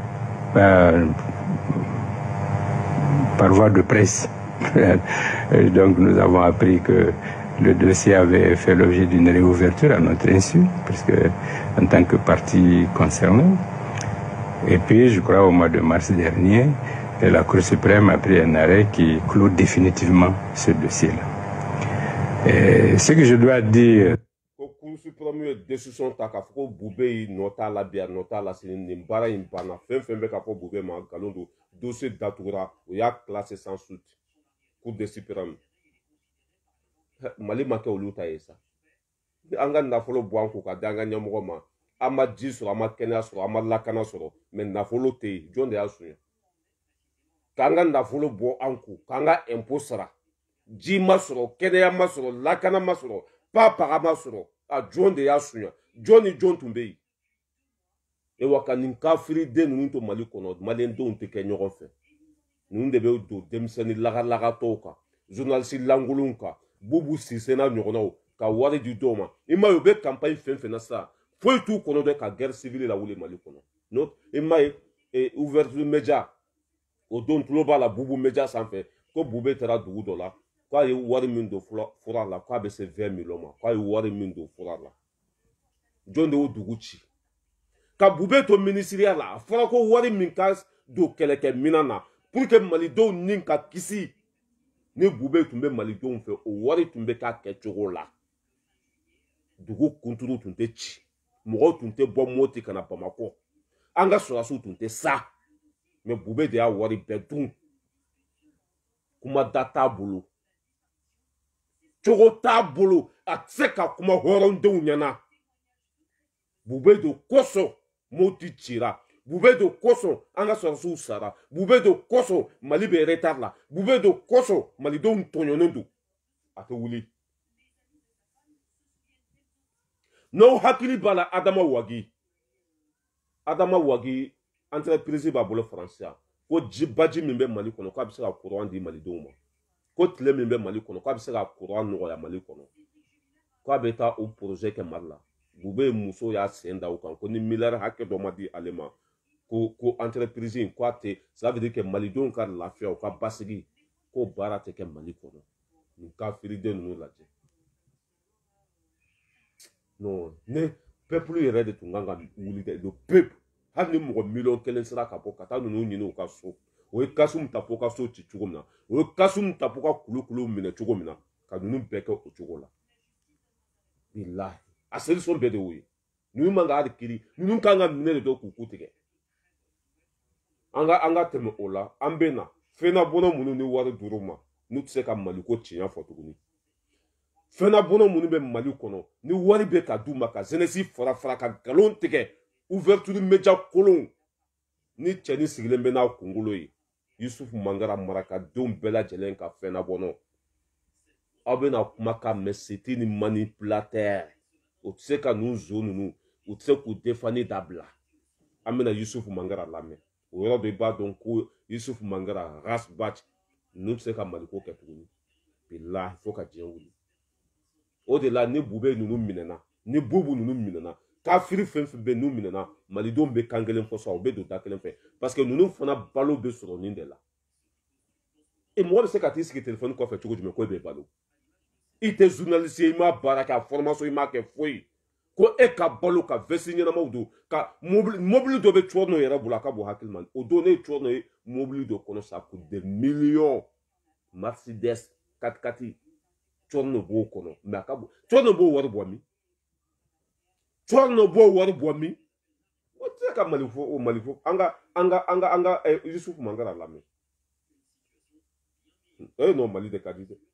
par voie de presse, donc nous avons appris que le dossier avait fait l'objet d'une réouverture à notre insu, puisque en tant que partie concernée. Et puis, je crois, au mois de mars dernier, la Cour suprême a pris un arrêt qui clôt définitivement ce dossier-là. Et ce que je dois dire... La Cour suprême a décision de Boubé, nota la bière, nota la sérénité, Mbara Impana, Fembe Kapo Boubé, Galondo, dossier d'Atoura, où il y a classé sans suite. Cour de suprême. Mali Maka Oluta et ça. Anga Nafolo Boanko, Kadanga Nyamoroma. Ama ji sɔrɔ ama kɛnɛya sɔrɔ ama lakana sɔrɔ mais nafolo tɛ yen jɔn de y'a suɲɛ k'an ka nafolo bɔ an kun k'an ka impôt sara ji ma sɔrɔ kɛnɛya ma sɔrɔ lakana ma sɔrɔ papaga ma sɔrɔ a jɔn de y'a suɲɛ jɔn ni jɔn tun bɛ yen e wa ka nin kafiriden ninnu to Mali kɔnɔ maliyɛndenw tɛ kɛ ɲɔgɔn fɛ ninnu de bɛ don denmisɛnnin lagalagatɔw kan journaliste lankolonw kan Boubou Cissé n'a ɲɔgɔnnaw ka wari di dɔw ma i ma ye u bɛ campagne fɛn fɛn na sisan foyi t'u kɔnɔ dɛ ka guerre civile la wuli Mali kɔnɔ no i ma ye ouverture média o don tulo b'a la Boubou média sanfɛ ko Boubé taara dugu dɔ la k'a ye wari min don fura la k'a bɛ se 20 millions ma k'a ye wari min don fura la jɔn de y'o dugu ci ka Boubé to ministériya la a fɔra ko wari min ka don kɛlɛkɛminɛn na pour que malidenw ni ka kisi ni bube tun bɛ malidenw fɛ o wari tun bɛ k'a kɛcogo la dugu kunturu tun tɛ ci mɔgɔw tun tɛ bɔ Moti ka na Bamakɔ an ka sɔrɔdasiw tun tɛ sa mais bube de y'a wari bɛɛ dun kuma da t'a bolo cogo t'a bolo a tɛ se ka kuma hɔrɔndenw ɲɛna bube de kosɔn Moti cira bube de kosɔn an ka sɔrɔdasiw sara bube de kosɔn Mali bɛ retard la bube de kosɔn malidenw tɔɲɔnen don a tɛ wuli n'aw hakili b'a la Adama Wagi entreprise b'a bolo faransi yan ko baji min bɛ Mali kɔnɔ k'a bɛ se ka courant di malidenw ma ko tile min bɛ Mali kɔnɔ k'a bɛ se ka courant nɔgɔya Mali kɔnɔ k'a bɛ taa o projet kɛ Mali la bube muso y'a sen da o kan ko ni miliyari hakɛ dɔ ma di ale ma ko entreprise in ko a tɛ ça veut dire que malidenw ka lafiya u ka basigi ko baara tɛ kɛ Mali kɔnɔ nin kafiriden ninnu lajɛ non ne peuple yɛrɛ de tun kan ka wuli dɛ le peuple hali ni mɔgɔ miliyɔn kelen sera ka bɔ ka taa ninnu ɲini u ka so o ye Kasum Tapo ka so ci cogo min na o ye Kasum Tapo ka kulukulu minɛ cogo min na ka ninnu bɛɛ kɛ o cogo la bilahi a solution bɛɛ de y'o ye ninnu man ka hali kiri ninnu kan ka minɛ de dɔn k'u ku tigɛ an ka tɛmɛ o la an bɛ na fɛnnabɔnɔ minnu ni wari d'u ma n'u tɛ se ka Maliko tiɲɛ fɔ tuguni fɛnnabɔnɔ minnu bɛ Mali kɔnɔ ni wari bɛ ka d'u ma ka jeunesse fara fara ka nkalon tigɛ ouverture média kolon ni cɛni sigilen bɛ n'a kunkolo ye Yusufu Mangara marakadenw bɛɛ lajɛlen ka fɛnnabɔnɔ aw bɛna kumakan mɛn c'était ni manipulateur o tɛ se ka ninnu zo ninnu u tɛ se k'u défendre dabila an bɛna Yusufu Mangara lamɛn o yɔrɔ de b'a dɔn ko Yusufu Mangara rasbach ninnu tɛ se ka Maliko kɛ tuguni bilahi fo ka diɲɛ wuli o de la ni bube ninnu minɛna ni bubu ninnu minɛna kafiri fɛn fɛn bɛ n'u minɛna malidenw bɛ kan kelen fɔ sa u bɛ don da kelen fɛ parce que ninnu fana balo bɛ sɔrɔ nin de la mɔgɔ bɛ se ka t'i sigi téléphone kɔfɛ cogo jumɛn ko e bɛ balo i tɛ journaliste ye i m'a baara kɛ a formation i m'a kɛ foyi ko e ka balo ka vesti ɲɛnamaw don ka mobili dɔ bɛ cɔrɔnɔ yɛrɛ bolo a ka bon hakili ma o don ne ye cɔrɔnɔ ye mobili dɔ kɔnɔ ça coûte des millions Mercedes 4x4 cɔrɔnɔ b'o kɔnɔ mais a ka bon cɔrɔnɔ b'o wari bɔ min cɔrɔnɔ b'o wari bɔ min o tɛ se ka Mali fɔ an ka Yusufu Mangara lamɛn non Mali de ka di dɛ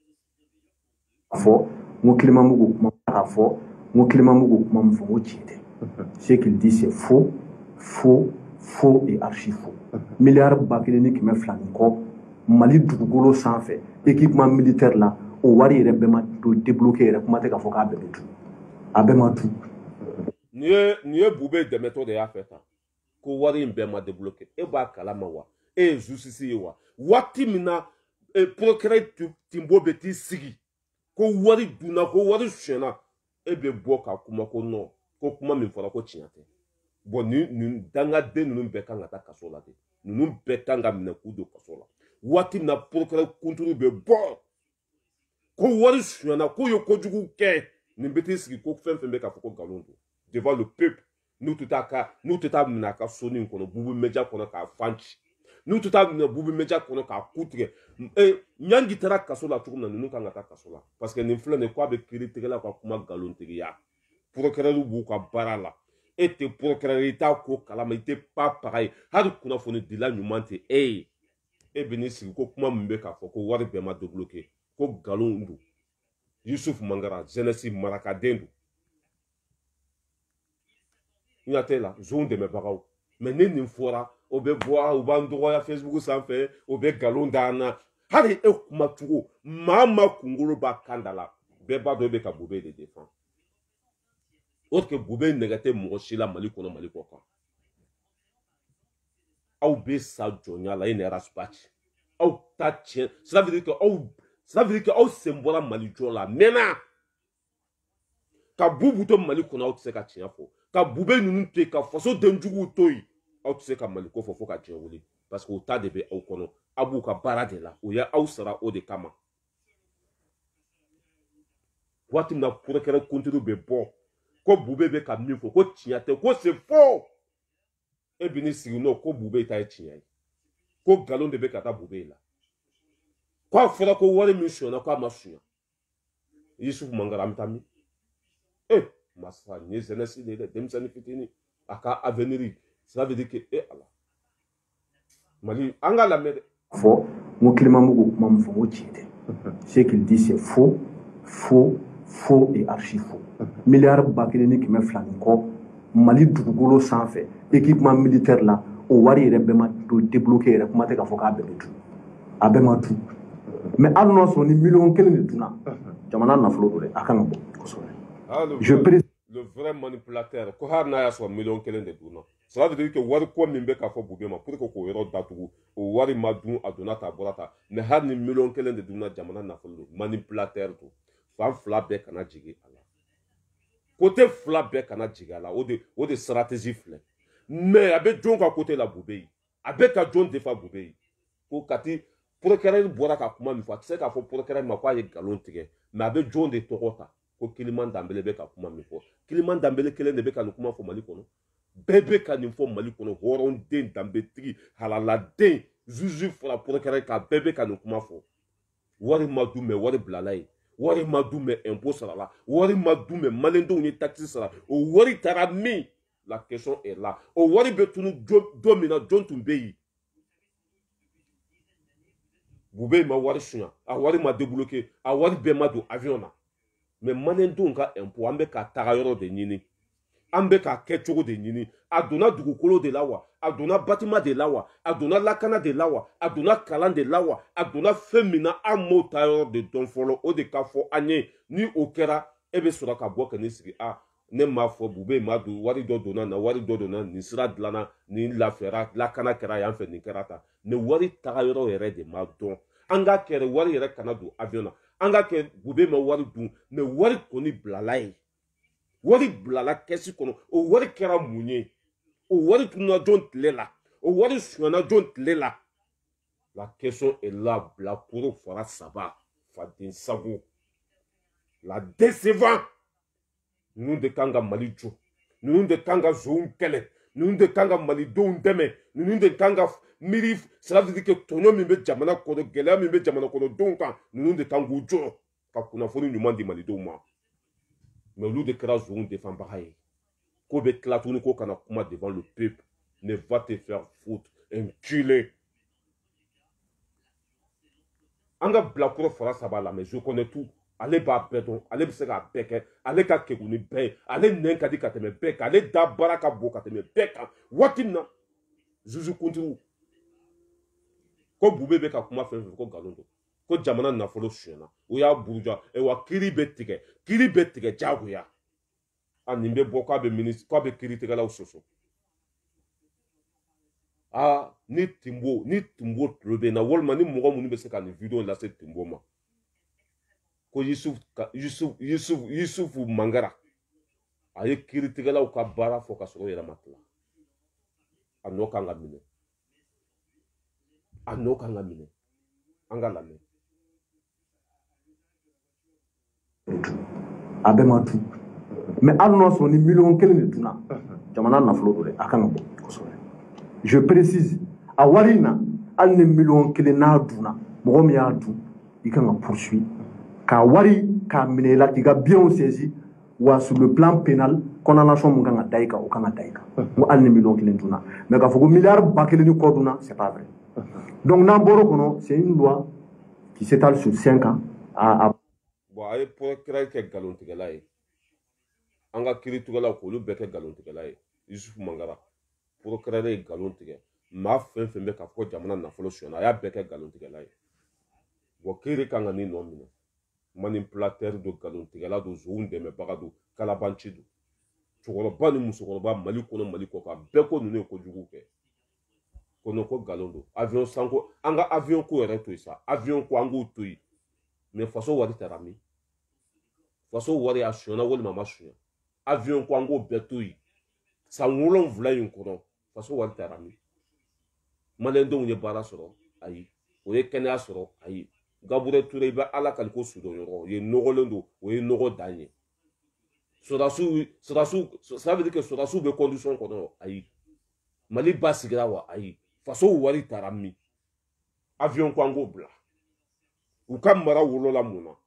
fɔ n ko Kilimamugu kuma k'a fɔ n ko Kilimamugu kuma min fɔ n ko tiɲɛ tɛ ce qu'il dit c'est faux et archi faux miliyari 1,200 ni kɔ Mali dugukolo sanfɛ équipement militaire la o wari yɛrɛ bɛɛ ma débloqué yɛrɛ kuma tɛ k'a fɔ k'a bɛɛ bɛ dun a bɛɛ ma dun nin ye bube dɛmɛtɔ de y'a fɛ tan ko wari in bɛɛ ma débloqué e b'a kalama wa e ye justice ye wa waati min na procureur Timbo bɛ t'i sigi ko wari dunna ko wari sonyɛna e bɛ bɔ ka kuma ko non ko kuma min fɔra ko tiɲɛ tɛ bon nin dangaden ninnu bɛɛ kan ka taa kaso la de ninnu bɛɛ kan ka minɛ k'u don kaso la waati min na procureur kunturu bɛ bɔ ko wari sonyɛna k'u ye kojugu kɛ nin bɛ t'i sigi ko fɛn fɛn bɛ k'a fɔ ko nkalon don devant le peuple n'u tɛ taa minɛ a ka so nin kɔnɔ bubu média kɔnɔ k'a fan ci n'u tɛ taa minɛ bubu média kɔnɔ k'a ku tigɛ Ɲangi taara kaso la cogo min na ninnu kan ka taa kaso la parce que nin filɛ nin k'a bɛ kiiritigɛla ka kuma nkalontigiya procureur b'u ka baara la e tɛ procureur i t'a ko kalama i tɛ pas pareil hali kunnafoni dila ɲuman tɛ e ye e bɛ n'i sigi ko kuma min bɛ k'a fɔ ko wari bɛɛ ma débloqué ko nkalon don Yusufu Mangara jeunesse marakaden don ɲatɛ la zon dɛmɛbagaw mais ni nin fɔra o bɛ bɔ u b'an dɔgɔya Facebook sanfɛ o bɛ nkalon d'an na hali e kuma cogo maa ma kunkolo b'a kan da la bɛɛ b'a dɔn e bɛ ka bube de défend o de kɛ bube nɛgɛ tɛ mɔgɔ si la Mali kɔnɔ Mali kɔ kan aw bɛ sa jɔnya la e ni rasbach aw ta tiɲɛ ça veut dire que aw sen bɔra Mali jɔ la mɛnna ka bubu to Mali kɔnɔ aw tɛ se ka tiɲɛ fɔ ka bube ninnu to yen ka faso denjuguw to yen aw tɛ se ka Maliko fɔ fo ka diɲɛ wuli parce que o ta de bɛ aw kɔnɔ aw b'u ka baara de la o ye aw sara o de kama waati min na procureur kunturu bɛ bɔ ko bube bɛ ka min fɔ ko tiɲɛ tɛ ko c'est faux e bɛ n'i sigi n'o ko bube ta ye tiɲɛ ye ko nkalon de bɛ ka taa bube la Quoi fera ko wari min suyana ko a ma suya Yusuf Mangara an bɛ taa min masa ni jeunesse de dɛ denmisɛnnin fitinin a ka avenir ça veut dire que ala Mali an ka lamɛn dɛ fɔ n ko Clément Mbugu kuma min fɔ n ko tiɲɛ tɛ ce qu'il dit c'est faux et archi faux milliard ba kelen ni kɛmɛ fila nin kɔ Mali dugukolo sanfɛ équipement militaire la o wari yɛrɛ bɛɛ ma débloqué yɛrɛ kuma tɛ k'a fɔ k'a bɛɛ bɛ dun a bɛɛ ma dun mais hali n'o sɔrɔ ni miliyɔn kelen de dunna jamana nafolo don dɛ a kan ka bɔ kosɛbɛ. Le vrai manipulateur ko har n'a y'a sɔrɔ miliyɔn kelen de dunna ça veut dire que wari ko min bɛ k'a fɔ Bube ma pour que k'o yɔrɔ datugu o wari ma dun a donna ta a bɔra ta mais hali ni miliyɔn kelen de dunna jamana nafolo don manipulateur don fan fila bɛɛ kana jigin a la côté fila bɛɛ kana jigin a la o de stratégie filɛ mais a bɛ jɔn ka côté la Bube ye a bɛ ka jɔn defa Bube ye ko kati procureur bɔra ka kuma min fɔ a tɛ se k'a fɔ procureur ma k'a ye nkalon tigɛ mais a bɛ jɔn de tɔgɔ ta ko Kiliman Dambele bɛ ka kuma min fɔ Kiliman Dambele kelen de bɛ ka nin kuma fɔ Mali kɔnɔ bɛɛ bɛ ka nin fɔ Mali kɔnɔ hɔrɔnden danbetigi halaladen juge fɔra procureur ka bɛɛ bɛ ka nin kuma fɔ wari ma dun mɛ wari bilala ye wari ma dun mɛ impôt sarala wari ma dun mɛ maliyɛndenw ye taxe sara o wari taara min la question est là o wari bɛ tunu don min na jɔn tun bɛ yen Bube ma wari sunya a wari ma débloqué a wari bɛɛ ma don avion na mais maliyɛndenw ka impôt an bɛ ka taga yɔrɔ de ɲini an bɛ ka kɛ cogo de ɲini a donna dugukolo de la wa a donna bâtiment de la wa a donna lakana de la wa a donna kalan de la wa a donna fɛn min na an m'o ta yɔrɔ de dɔn fɔlɔ o de ka fɔ an ye ni o kɛra e bɛ sɔrɔ ka bɔ ka ne sigi ne m'a fɔ Bube ma don wari dɔ donna na wari dɔ donna nin sira dilanna nin lafiyara lakana kɛra yan fɛ nin kɛra tan mais wari taga yɔrɔ yɛrɛ de ma dɔn an ka kɛrɛ wari yɛrɛ kana don avion na an ka kɛ Bube ma wari dun mais wari kɔni bilala ye wari bilala kɛsi kɔnɔ o wari kɛra mun ye o wari tununa jɔn tile la o wari suyana jɔn tile la la question est là bilakoro fara saba Faden Sago la décevant ninnu de kan ka Mali jɔ ninnu de kan ka zonw kɛlɛ ninnu de kan ka malidenw dɛmɛ ninnu de kan ka miiri ça veut dire que tɔɲɔ min bɛ jamana kɔnɔ gɛlɛya min bɛ jamana kɔnɔdenw kan ninnu de kan k'u jɔ ka kunnafoni ɲuman di malidenw ma mais olu de kɛra zonw défendbaga ye ko bɛ tila tuguni ko kana kuma devant le peuple ne va te faire foutre enculé an ka bilakoro fara saba la mais je connais tout ale b'a bɛɛ dɔn ale bɛ se k'a bɛɛ kɛ ale ka kekun ni bɛɛ ye ale nɛn ka di ka tɛmɛ bɛɛ kan ale da baara ka bon ka tɛmɛ bɛɛ kan waati min na juge kuntigiw ko Bube bɛ ka kuma fɛn fɛn ko nkalon don ko jamana nafolo suyana o y'a buruja wa kiiri bɛ tigɛ jagoya nin bɛ bɔ k'a bɛ kiiritigɛlaw sɔsɔ ni Timbo tulo bɛ n na walima ni mɔgɔ minnu bɛ se ka nin video lase Timbo ma ko Yusuf Mangara a ye kiiritigɛlaw ka baara fɔ ka sɔrɔ o yɛrɛ ma tila a nɔ kan ka minɛ an ka lamɛn a bɛɛ ma dun mais hali n'o sɔrɔ ni miliyɔn kelen de dunna jamana nafolo don dɛ a kan ka bɔ kosɛbɛ je précise a wari in na hali ni miliyɔn kelen n'a dunna mɔgɔ min y'a dun i kan ka poursuivre k'a wari k'a minɛ i la k'i ka biens saisi wa sur le plan pénal condamnation mun kan ka da i kan o kan ka da i kan n ko hali ni miliyɔn kelen dunna mais k'a fɔ ko miliyari ba kelen ni kɔ dunna c'est pas vrai donc n'an bɔra o kɔnɔ c'est une loi qui s'étale sur 5 ans bon a ye procureur kɛ nkalontigɛla ye an ka kiiritigɛlaw k'olu bɛɛ kɛ nkalontigɛla ye Yusuf Mangara procureur ye nkalon tigɛ maa fɛn fɛn bɛ k'a fɔ ko jamana nafolo suyana a y'a bɛɛ kɛ nkalontigɛla ye bon kiiri kan ka nin nɔ minɛ manipulateur don nkalontigɛla don zonw dɛmɛbaga don kalabanci don cɛkɔrɔba ni musokɔrɔba Mali kɔnɔ Mali kɔ kan bɛɛ ko ninnu ye kojugu kɛ ko non ko nkalon don avion sanko an ka avion ko yɛrɛ to yen sa avion ko an k'o to yen mais faso wari taara min faso wari a suyana walima a ma suya avion ko an k'o bɛɛ to yen san 7 in kɔnɔ faso wari taara min maliyɛndenw ye baara sɔrɔ ayi o ye kɛnɛya sɔrɔ ayi Gaburɛ Ture i bɛ ala kali ko sudɔnyɔrɔ o ye nɔgɔlen don o ye nɔgɔ dan ye sɔrɔdasiw ça veut dire que sɔrɔdasiw bɛ condition kɔnɔ ayi Mali ba sigira wa ayi faso wari taara min avion ko an k'o bila u ka mara wolola mun na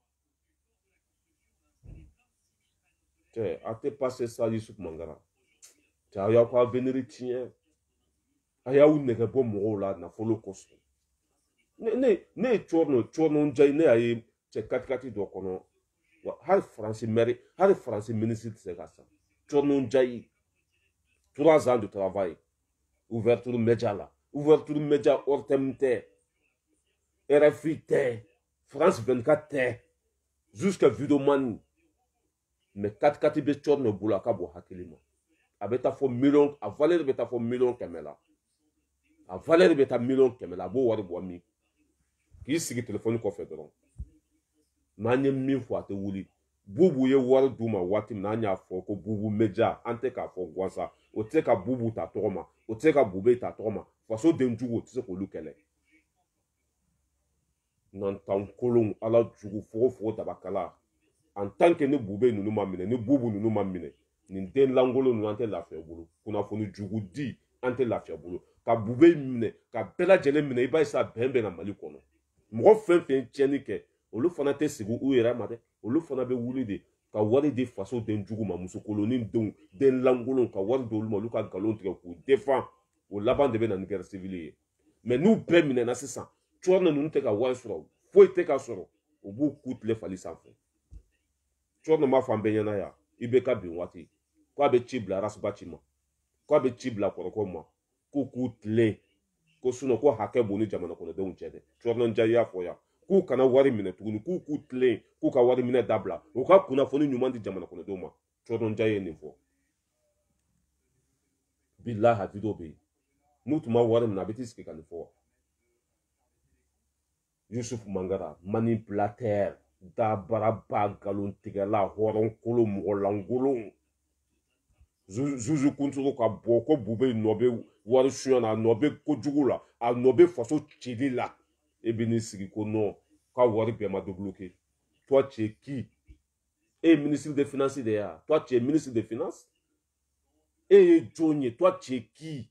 cɛ a tɛ passé ça Yusuf Mangara cɛ a y'aw ka avenir tiɲɛ a y'aw nɛgɛ bɔ mɔgɔw la nafolo kosɔn ne ye cɔrɔnɔ jayi ne y'a ye cɛ katikati dɔ kɔnɔ hali faransi maire hali faransi ministre tɛ se ka san cɔrɔnɔ jayi 3 ans de travail ouverture média la ouverture média ORTM tɛ RFI tɛ France 24 tɛ jusqu'à Videoman mais katikati bɛ cɔrɔnɔ bolo a ka bɔ hakili ma a bɛ taa fɔ million a valeur bɛ taa fɔ million 100 la a valeur bɛ taa million 100 la a b'o wari bɔ min k'i sigi téléphone kɔfɛ dɔrɔn n'an ye min fɔ a tɛ wuli bubu ye wari d'u ma waati min n'an y'a fɔ ko bubu média an tɛ k'a fɔ gansa o tɛ se ka bubu ta tɔgɔ ma o tɛ se ka bube ta tɔgɔ ma faso den jugu o tɛ se k'olu kɛlɛ n'an t'an kolon ala jugu fogo dabakala en tant que ni bube ninnu ma minɛ ni bubu ninnu ma minɛ nin den langolo ninnu an tɛ lafiya bolo kunnafoni jugu di an tɛ lafiya bolo ka bube minɛ ka bɛɛ lajɛlen minɛ i b'a ye sa bɛn bɛ na Mali kɔnɔ mɔgɔ fɛn fɛn tiɲɛni kɛ olu fana tɛ sigi u yɛrɛ ma dɛ olu fana bɛ wuli de ka wari di faso den jugu ma musokolonin denw den lankolon ka wari di olu ma olu ka nkalon tigɛ k'u défend o laban de bɛ na ni guerre civile ye mais n'u bɛɛ minɛna sisan cɔrɔnɔ ninnu tɛ ka wari sɔrɔ foyi tɛ ka sɔrɔ u b'u ku tile fali sanfɛ cɔrɔnɔ m'a fɔ an bɛɛ ɲɛna yan i bɛ ka bin waati ko a bɛ ci bila Arasubaci ma ko a bɛ ci bila kɔrɔkɛw ma k'u k'u tilen ko sinon ko hakɛ b'u ni jamana kɔnɔdenw cɛ dɛ cɔrɔnɔ jayi y'a fɔ yan k'u kana wari minɛ tuguni k'u k'u tilen k'u ka wari minɛ dabila u ka kunnafoni ɲuman di jamana kɔnɔdenw ma cɔrɔnɔ jayi ye nin fɔ bilahi video bɛ yen n'u tun ma wari minɛ a bɛ t'i sigi ka nin fɔ Yusuf Mangara manipulateur dabaraba nkalontigɛla hɔrɔnkolo mɔgɔlankolon Zuzu kunturu ka bɔ ko bube nɔ bɛ wari suɲɛ na a nɔ bɛ kojugu la a nɔ bɛ faso cili la e bɛ n'i sigi ko non k'a wari bɛɛ ma débloqué toi tu es qui e ye ministre des finances de ye wa toi tu es ministre des finances e ye jɔn ye toi tu es qui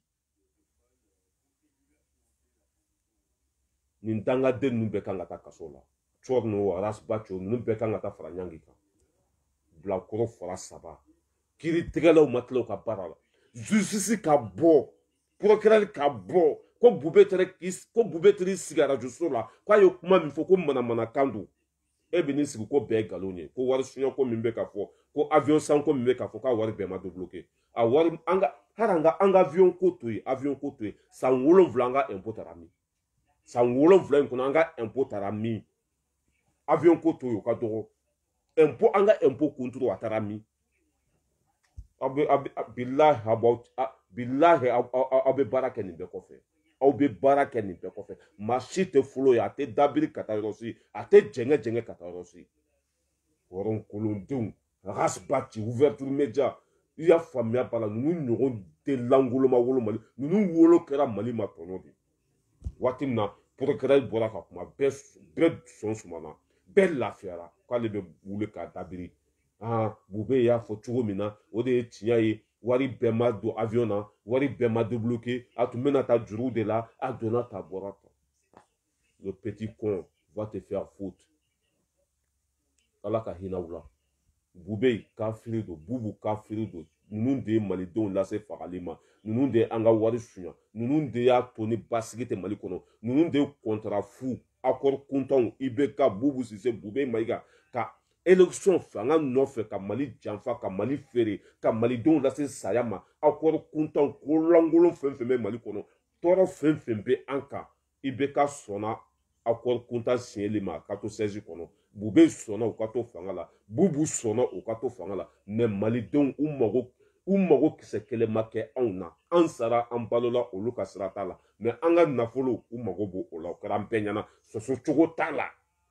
nin dangaden ninnu bɛɛ kan ka taa kaso la cɔrɔnɔ Arasubaci ninnu bɛɛ kan ka taa fara ɲangi kan bilakoro fara 3 kiiri tigɛlaw ma tila u ka baara la justice ka bɔ procureur ka bɔ ko bube tɛrɛ sigi arajo so la k'a ye kuma min fɔ ko manamanakan don e bɛ n'i sigi ko bɛɛ ye nkalon ye ko wari suɲɛko min bɛ ka fɔ ko avion sanko min bɛ ka fɔ k'a wari bɛɛ ma débloqué a wari an ka avion ko to yen san 7 an ka impôt taara min san 7 in kɔnɔ an ka impôt taara min avion ko to yen o ka dɔgɔ impôt an ka impôt contrôle a taara min bilahi aw bɛ baara kɛ nin bɛɛ kɔfɛ aw bɛ baara kɛ nin bɛɛ kɔfɛ maa si tɛ folo ye a tɛ dabiri ka taa yɔrɔ si a tɛ jɛngɛ ka taa yɔrɔ si hɔrɔnkolondenw Arasubaci ouverture média i y'a faamuya b'a la ninnu ɲɔgɔn tɛ langoloma wolo Mali ninnu wolo kɛra Mali ma tɔnɔ de waati min na procureur bɔra ka kuma bɛɛ sɔn sumana bɛɛ lafiyara k'ale bɛ wuli k'a dabiri bube y'a fɔ cogo min na o de ye tiɲɛ ye wari bɛɛ ma don avion na wari bɛɛ ma débloqué a tun bɛna taa juruw de la a donna ta bɔra ta le petit con va te faire foutre ala ka hinɛ u la bube kafiri don bubu kafiri don ninnu de ye malidenw lase fagali ma ninnu de ye an ka wari suɲa ninnu de y'a to ni basigi tɛ Mali kɔnɔ ninnu de ye contrat fu accord kuntanw IBK bubu Sise bube Mayiga ka élection fanga nɔfɛ ka Mali janfa ka Mali feere ka malidenw lase saya ma accord kuntanw ko langolon fɛn fɛn bɛ Mali kɔnɔ tɔɔrɔ fɛn fɛn bɛ an kan IBK sɔnna accord kuntan signeli ma ka to 16 kɔnɔ bube sɔnna u ka to fanga la bubu sɔnna u ka to fanga la mais malidenw u mago kisɛ kelen ma kɛ anw na an sara an balola olu ka sira t'a la mais an ka nafolo u mago b'o o la o kɛra an bɛɛ ɲɛna soso cogo t'a la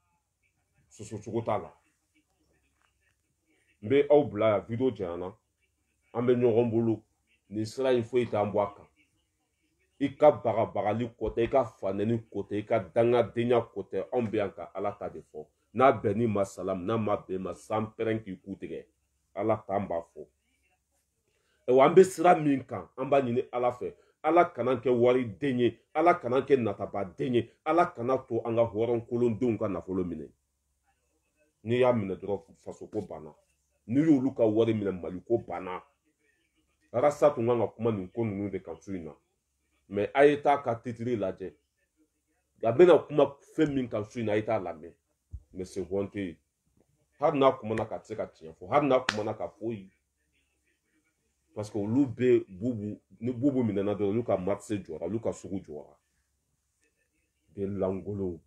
n bɛ aw bila yan video janyana an bɛ ɲɔgɔn bolo nin sira in foyi t'an bɔ a kan i ka bagabagali ko tɛ i ka fanɛni ko tɛ i ka dangadenya ko tɛ anw bɛ yan ka ala ta de fɔ n'a bɛnn'i ma salamu n'a ma bɛn ma san pɛrɛn k'i ku tigɛ ala t'an b'a fɔ an bɛ sira min kan an b'a ɲini ala fɛ ala kana kɛ wari den ye ala kana kɛ nataba den ye ala kana to an ka hɔrɔnkolondenw ka nafolo minɛ n'i y'a minɛ dɔrɔn fasoko banna n'i y'olu ka wari minɛ maliko banna arasa tun kan ka kuma nin ko ninnu de kan so in na mɛ a ye taa ka titiri lajɛ a bɛna kuma fɛn min kan so in na a ye taa lamɛn mɛ c'est honte hali n'a kumana ka tɛ se ka tiɲɛ fɔ hali n'a kumana ka foyi parce que olu bɛ bubu ni bubu minɛna dɔrɔn olu ka marché jɔra olu ka sugu jɔra de langolo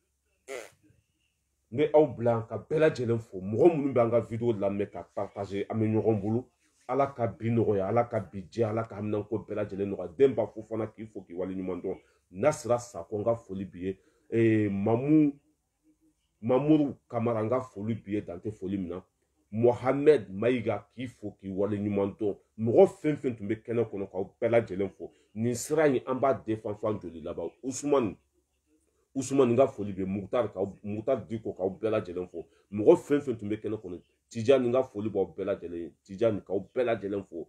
n bɛ aw bila yan ka bɛɛ lajɛlen fo mɔgɔ minnu bɛ an ka video lamɛn ka partager an bɛ ɲɔgɔn bolo ala ka bi nɔgɔya ala ka bi jɛ ala ka haminanko bɛɛ lajɛlen nɔgɔya denba fo fana k'i fo k'i waleɲuman dɔn nasira sako n ka foli b'i ye mamuru kamara n ka foli b'i ye dan tɛ foli min na Mohamed Maïga k'i fo k'i waleɲuman dɔn mɔgɔ fɛn fɛn tun bɛ kɛnɛ kɔnɔ k'aw bɛɛ lajɛlen fo nin sira in an b'a défend fan joli laban Usumani ka foli bɛ Mutar Diko k'aw bɛɛ lajɛlen fo mɔgɔ fɛn fɛn tun bɛ kɛnɛ kɔnɔ Tijani ka foli b'aw bɛɛ lajɛlen ye Tijani k'aw bɛɛ lajɛlen fo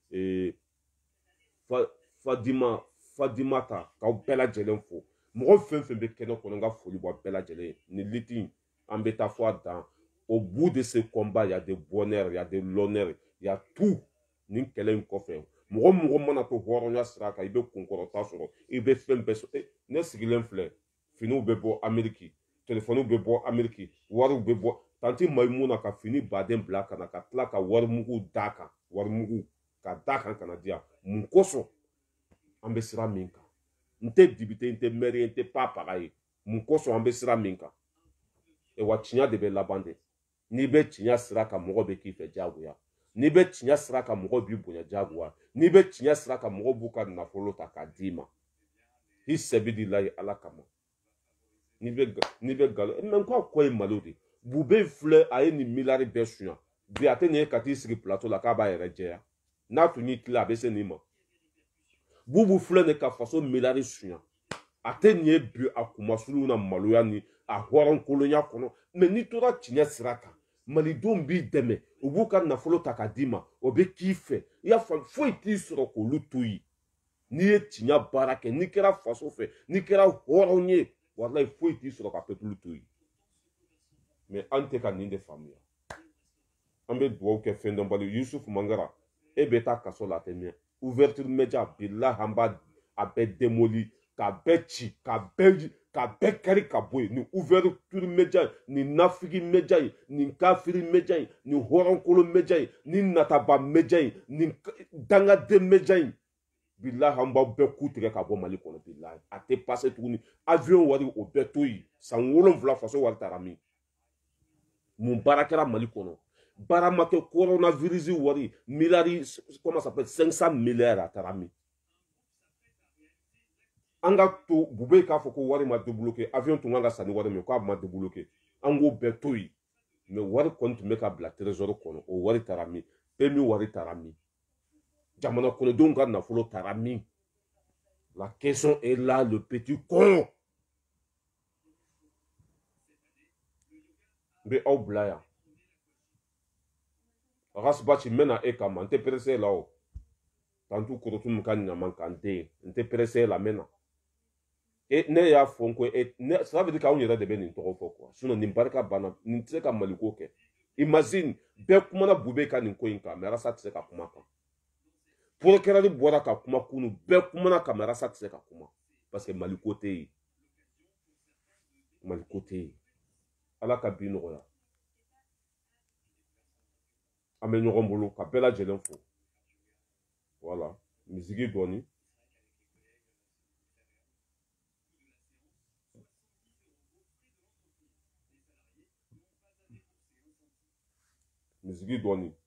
Fadimata k'aw bɛɛ lajɛlen fo mɔgɔ fɛn fɛn bɛ kɛnɛ kɔnɔ ka foli b'aw bɛɛ lajɛlen ye ni liti an bɛ taa fɔ a dan au bout de ce combat il y a des bonheurs il y a de l'honneur il y a tout nin kɛlɛ in kɔfɛ mɔgɔ mana to hɔrɔnya sira kan i bɛ kunkɔrɔta sɔrɔ i bɛ fɛn bɛɛ sɔrɔ ne sigilen filɛ finiw bɛ bɔ Amérique téléphone bɛ bɔ Amérique wariw bɛ bɔ tanti Maimuna ka fini baden bila ka na ka tila ka warimugu d'a kan warimugu ka d'a kan ka na di yan mun kosɔn an bɛ sira min kan n tɛ député n tɛ maire n tɛ papaga ye mun kosɔn an bɛ sira min kan wa tiɲɛ de bɛ laban de n'i bɛ tiɲɛ sira kan mɔgɔ bɛ k'i fɛ diyagoya n'i bɛ tiɲɛ sira kan mɔgɔ b'i bonya diyagoya n'i bɛ tiɲɛ sira kan mɔgɔ b'u ka nafolo ta k'a d'i ma i sɛbi di la ye ala kama n'i bɛ nkalon mɛ ko a kɔ ye malo de bube filɛ a ye nin miliyari bɛɛ suɲɛ bi a tɛ nin ye ka t'i sigi plateau la k'a b'a yɛrɛ jɛya n'a tun y'i tila a bɛ se nin ma bubu filɛ nin ka faso miliyari suɲɛ a tɛ nin ye bi a kumasuluw na maloya ni a hɔrɔnkolonya kɔnɔ mɛ n'i tora tiɲɛ sira kan malidenw b'i dɛmɛ u b'u ka nafolo ta ka d'i ma o bɛ k'i fɛ i y'a faamu foyi t'i sɔrɔ k'olu to yen n'i ye tiɲɛ baara kɛ n'i kɛra faso fɛ n'i kɛra hɔrɔn ye walayi foyi t'i sɔrɔ ka peuple to yen mɛ an tɛ ka nin de faamuya an bɛ dugawu kɛ fɛn dɔnbali Yusuf Mangara e bɛ taa kaso la a tɛ mɛn ouverture média bilahi an b'a a bɛɛ démoli k'a bɛɛ ci k'a bɛɛ kari ka bɔ yen nin ouverture média nin nafigi média ye nin kafiri média ye nin hɔrɔnkolo média ye nin nataba média ye nin dangaden média ye bilahi an b'aw bɛɛ ku tigɛ ka bɔ Mali kɔnɔ bilahi a tɛ passé tuguni avion wari o bɛɛ to yen san 7 faso wari taara min mun baara kɛra Mali kɔnɔ baara ma kɛ coronavirus wari miliyari comment ça s'appelle 500 milliards a taara min an ka to bube k'a fɔ ko wari ma débloqué avion tun kan ka san ni wari min k'a ma débloqué an k'o bɛɛ to yen mɛ wari kɔni tun bɛ ka bila trésor kɔnɔ o wari taara min PMI wari taara min jamana kɔnɔdenw ka nafolo taara min la question est là le petit con n bɛ aw bila yan Rasbachi n bɛna e kama n tɛ pressé la o tantu korotu min ka ɲaman kan den n tɛ pressé la n bɛna ne y'a fɔ n ko ça veut dire k'anw yɛrɛ de bɛ nin tɔgɔ fɔ quoi sinon nin barika banna nin tɛ se ka maliko kɛ imagine bɛɛ kumana bube ka nin ko in kan mais Rasa tɛ se ka kuma kan procureur bɔra ka kuma kunu bɛɛ kumana kan mais Rasa tɛ se ka kuma parce que maliko tɛ yen maliko tɛ yen ala ka bi nɔgɔya an bɛ ɲɔgɔn bolo ka bɛɛ lajɛlen fo voilà misigi dɔɔni misigi dɔɔni